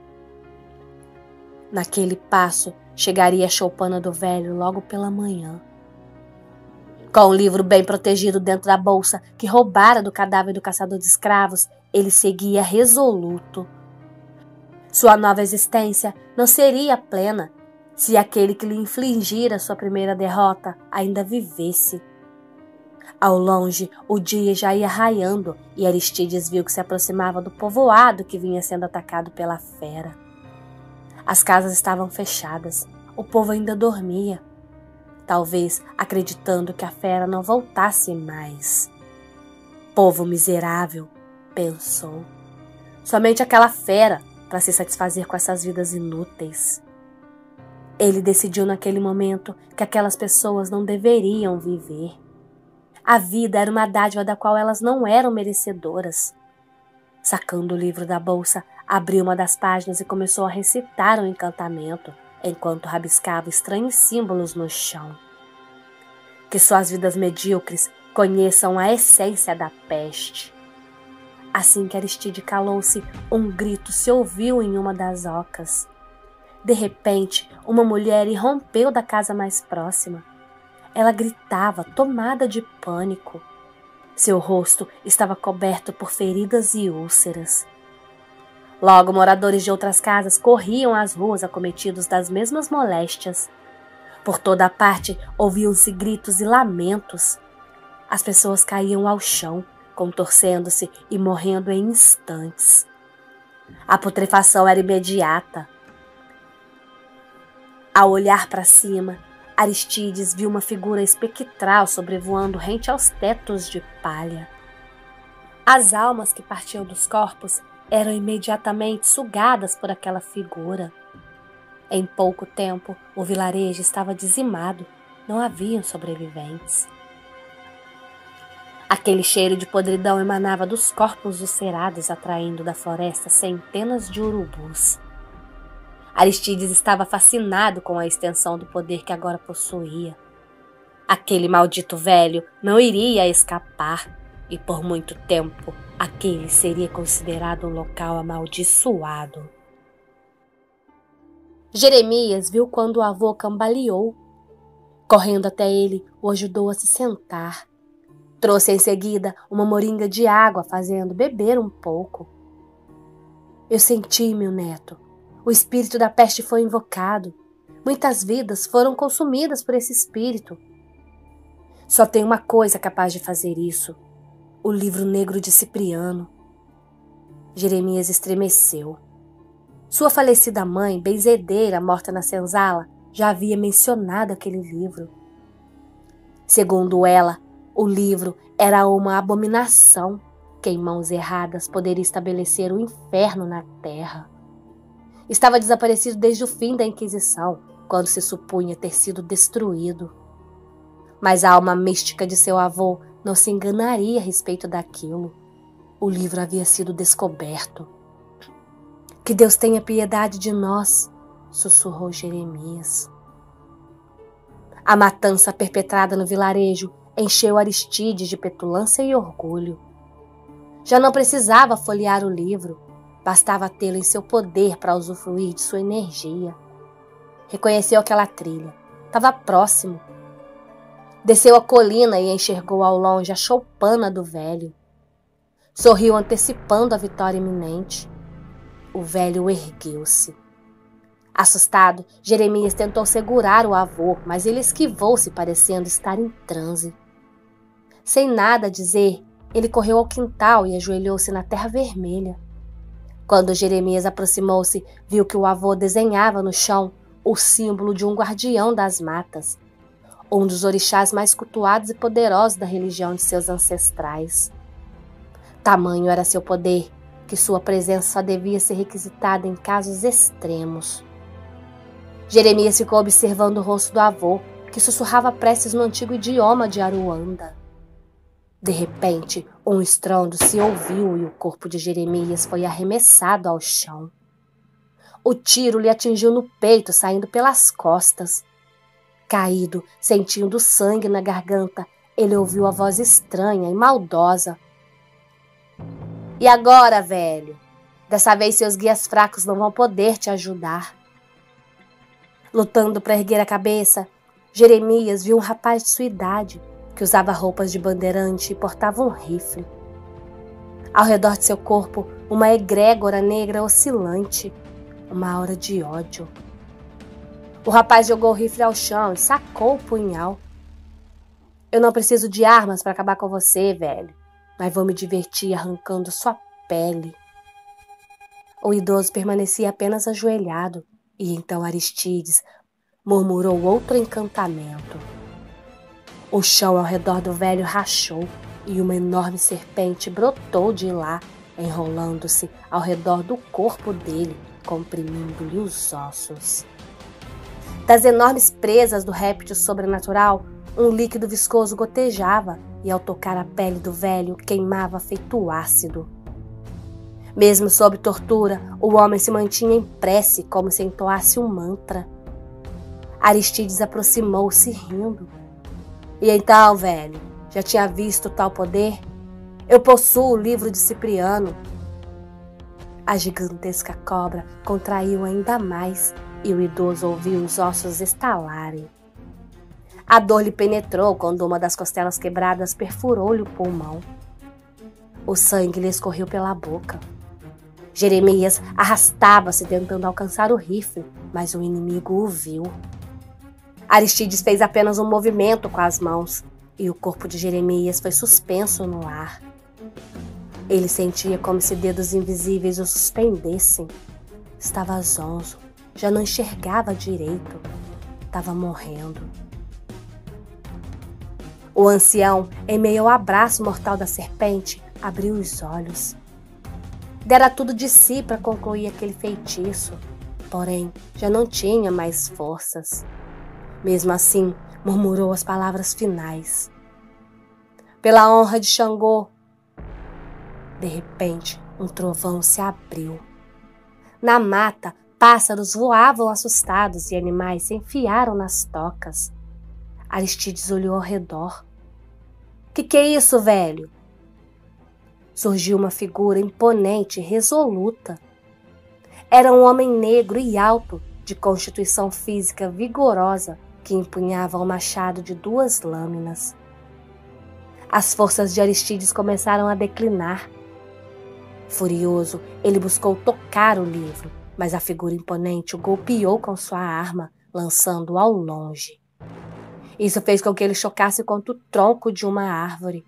Naquele passo, chegaria a choupana do velho logo pela manhã. Com o livro bem protegido dentro da bolsa que roubara do cadáver do caçador de escravos, ele seguia resoluto. Sua nova existência não seria plena se aquele que lhe infligira sua primeira derrota ainda vivesse. Ao longe, o dia já ia raiando e Aristides viu que se aproximava do povoado que vinha sendo atacado pela fera. As casas estavam fechadas, o povo ainda dormia, talvez acreditando que a fera não voltasse mais. Povo miserável, pensou. Somente aquela fera para se satisfazer com essas vidas inúteis. Ele decidiu naquele momento que aquelas pessoas não deveriam viver. A vida era uma dádiva da qual elas não eram merecedoras. Sacando o livro da bolsa, abriu uma das páginas e começou a recitar um encantamento, enquanto rabiscava estranhos símbolos no chão. Que suas vidas medíocres conheçam a essência da peste. Assim que Aristide calou-se, um grito se ouviu em uma das ocas. De repente, uma mulher irrompeu da casa mais próxima. Ela gritava, tomada de pânico. Seu rosto estava coberto por feridas e úlceras. Logo, moradores de outras casas corriam às ruas acometidos das mesmas moléstias. Por toda a parte ouviam-se gritos e lamentos. As pessoas caíam ao chão, contorcendo-se e morrendo em instantes. A putrefação era imediata. Ao olhar para cima, Aristides viu uma figura espectral sobrevoando rente aos tetos de palha. As almas que partiam dos corpos eram imediatamente sugadas por aquela figura. Em pouco tempo, o vilarejo estava dizimado, não haviam sobreviventes. Aquele cheiro de podridão emanava dos corpos ulcerados, atraindo da floresta centenas de urubus. Aristides estava fascinado com a extensão do poder que agora possuía. Aquele maldito velho não iria escapar, e por muito tempo aquele seria considerado um local amaldiçoado. Jeremias viu quando o avô cambaleou. Correndo até ele, o ajudou a se sentar. Trouxe em seguida uma moringa de água, fazendo beber um pouco. Eu senti, meu neto. O espírito da peste foi invocado. Muitas vidas foram consumidas por esse espírito. Só tem uma coisa capaz de fazer isso: o livro negro de Cipriano. Jeremias estremeceu. Sua falecida mãe, benzedeira, morta na senzala, já havia mencionado aquele livro. Segundo ela, o livro era uma abominação que em mãos erradas poderia estabelecer o inferno na terra. Estava desaparecido desde o fim da Inquisição, quando se supunha ter sido destruído. Mas a alma mística de seu avô não se enganaria a respeito daquilo. O livro havia sido descoberto. Que Deus tenha piedade de nós, sussurrou Jeremias. A matança perpetrada no vilarejo encheu Aristides de petulância e orgulho. Já não precisava folhear o livro, bastava tê-lo em seu poder para usufruir de sua energia. Reconheceu aquela trilha, estava próximo. Desceu a colina e enxergou ao longe a choupana do velho. Sorriu antecipando a vitória iminente. O velho ergueu-se. Assustado, Jeremias tentou segurar o avô, mas ele esquivou-se, parecendo estar em transe. Sem nada a dizer, ele correu ao quintal e ajoelhou-se na terra vermelha. Quando Jeremias aproximou-se, viu que o avô desenhava no chão o símbolo de um guardião das matas, um dos orixás mais cultuados e poderosos da religião de seus ancestrais. Tamanho era seu poder, que sua presença só devia ser requisitada em casos extremos. Jeremias ficou observando o rosto do avô, que sussurrava preces no antigo idioma de Aruanda. De repente, um estrondo se ouviu e o corpo de Jeremias foi arremessado ao chão. O tiro lhe atingiu no peito, saindo pelas costas. Caído, sentindo sangue na garganta, ele ouviu a voz estranha e maldosa. E agora, velho? Dessa vez seus guias fracos não vão poder te ajudar. Lutando para erguer a cabeça, Jeremias viu um rapaz de sua idade, que usava roupas de bandeirante e portava um rifle. Ao redor de seu corpo, uma egrégora negra oscilante, uma aura de ódio. O rapaz jogou o rifle ao chão e sacou o punhal. Eu não preciso de armas para acabar com você, velho, mas vou me divertir arrancando sua pele. O idoso permanecia apenas ajoelhado, e então Aristides murmurou outro encantamento. O chão ao redor do velho rachou e uma enorme serpente brotou de lá, enrolando-se ao redor do corpo dele, comprimindo-lhe os ossos. Das enormes presas do réptil sobrenatural, um líquido viscoso gotejava e, ao tocar a pele do velho, queimava feito ácido. Mesmo sob tortura, o homem se mantinha em prece como se entoasse um mantra. Aristides aproximou-se rindo. E então, velho, já tinha visto tal poder? Eu possuo o livro de Cipriano. A gigantesca cobra contraiu ainda mais e o idoso ouviu os ossos estalarem. A dor lhe penetrou quando uma das costelas quebradas perfurou-lhe o pulmão. O sangue lhe escorreu pela boca. Jeremias arrastava-se tentando alcançar o rifle, mas o inimigo o viu. Aristides fez apenas um movimento com as mãos e o corpo de Jeremias foi suspenso no ar. Ele sentia como se dedos invisíveis o suspendessem. Estava zonzo, já não enxergava direito. Estava morrendo. O ancião, em meio ao abraço mortal da serpente, abriu os olhos. Dera tudo de si para concluir aquele feitiço, porém já não tinha mais forças. Mesmo assim, murmurou as palavras finais. Pela honra de Xangô. De repente, um trovão se abriu. Na mata, pássaros voavam assustados e animais se enfiaram nas tocas. Aristides olhou ao redor. Que que é isso, velho? Surgiu uma figura imponente e resoluta. Era um homem negro e alto, de constituição física vigorosa, que empunhava um machado de duas lâminas. As forças de Aristides começaram a declinar. Furioso, ele buscou tocar o livro, mas a figura imponente o golpeou com sua arma, lançando-o ao longe. Isso fez com que ele chocasse contra o tronco de uma árvore.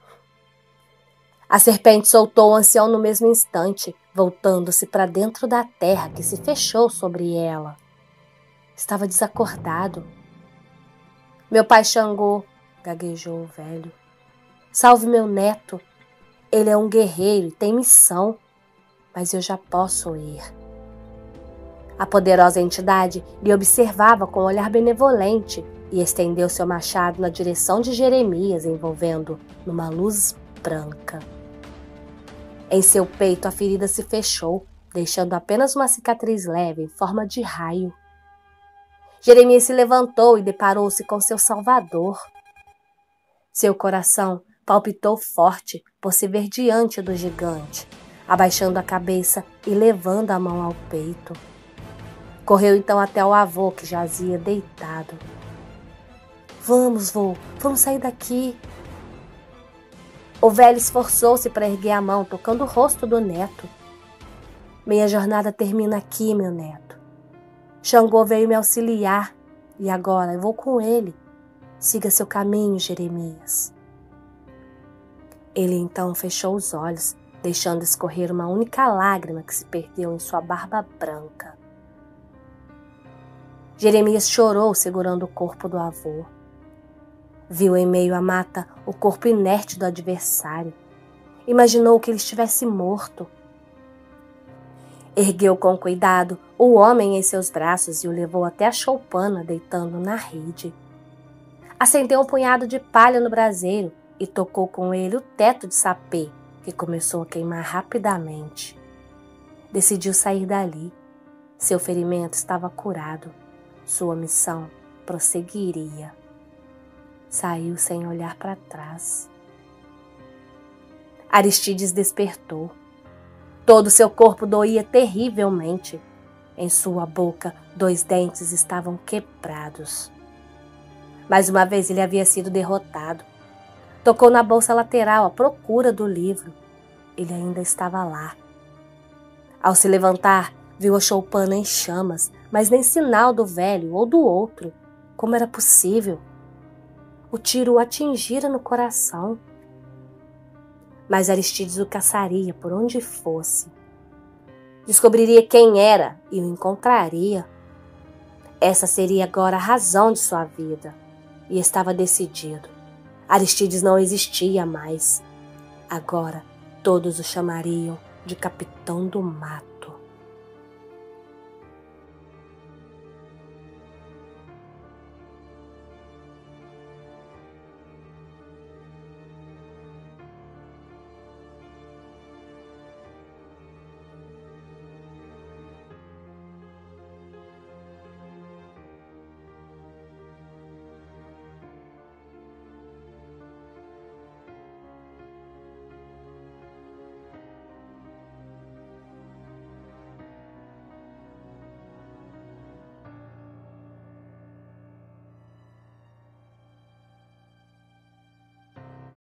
A serpente soltou o ancião no mesmo instante, voltando-se para dentro da terra que se fechou sobre ela. Estava desacordado. Meu pai Xangô, gaguejou o velho. Salve meu neto. Ele é um guerreiro e tem missão, mas eu já posso ir. A poderosa entidade lhe observava com um olhar benevolente e estendeu seu machado na direção de Jeremias, envolvendo numa luz branca. Em seu peito a ferida se fechou, deixando apenas uma cicatriz leve em forma de raio. Jeremias se levantou e deparou-se com seu salvador. Seu coração palpitou forte por se ver diante do gigante, abaixando a cabeça e levando a mão ao peito. Correu então até o avô, que jazia deitado. Vamos, vô, vamos sair daqui. O velho esforçou-se para erguer a mão, tocando o rosto do neto. Minha jornada termina aqui, meu neto. Xangô veio me auxiliar e agora eu vou com ele. Siga seu caminho, Jeremias. Ele então fechou os olhos, deixando escorrer uma única lágrima que se perdeu em sua barba branca. Jeremias chorou segurando o corpo do avô. Viu em meio à mata o corpo inerte do adversário. Imaginou que ele estivesse morto. Ergueu com cuidado o homem em seus braços e o levou até a choupana, deitando na rede. Acendeu um punhado de palha no braseiro e tocou com ele o teto de sapê, que começou a queimar rapidamente. Decidiu sair dali. Seu ferimento estava curado. Sua missão prosseguiria. Saiu sem olhar para trás. Aristides despertou. Todo seu corpo doía terrivelmente. Em sua boca, dois dentes estavam quebrados. Mais uma vez ele havia sido derrotado. Tocou na bolsa lateral à procura do livro. Ele ainda estava lá. Ao se levantar, viu a choupana em chamas, mas nem sinal do velho ou do outro. Como era possível? O tiro o atingira no coração. Mas Aristides o caçaria por onde fosse. Descobriria quem era e o encontraria. Essa seria agora a razão de sua vida. E estava decidido. Aristides não existia mais. Agora todos o chamariam de Capitão do Mato.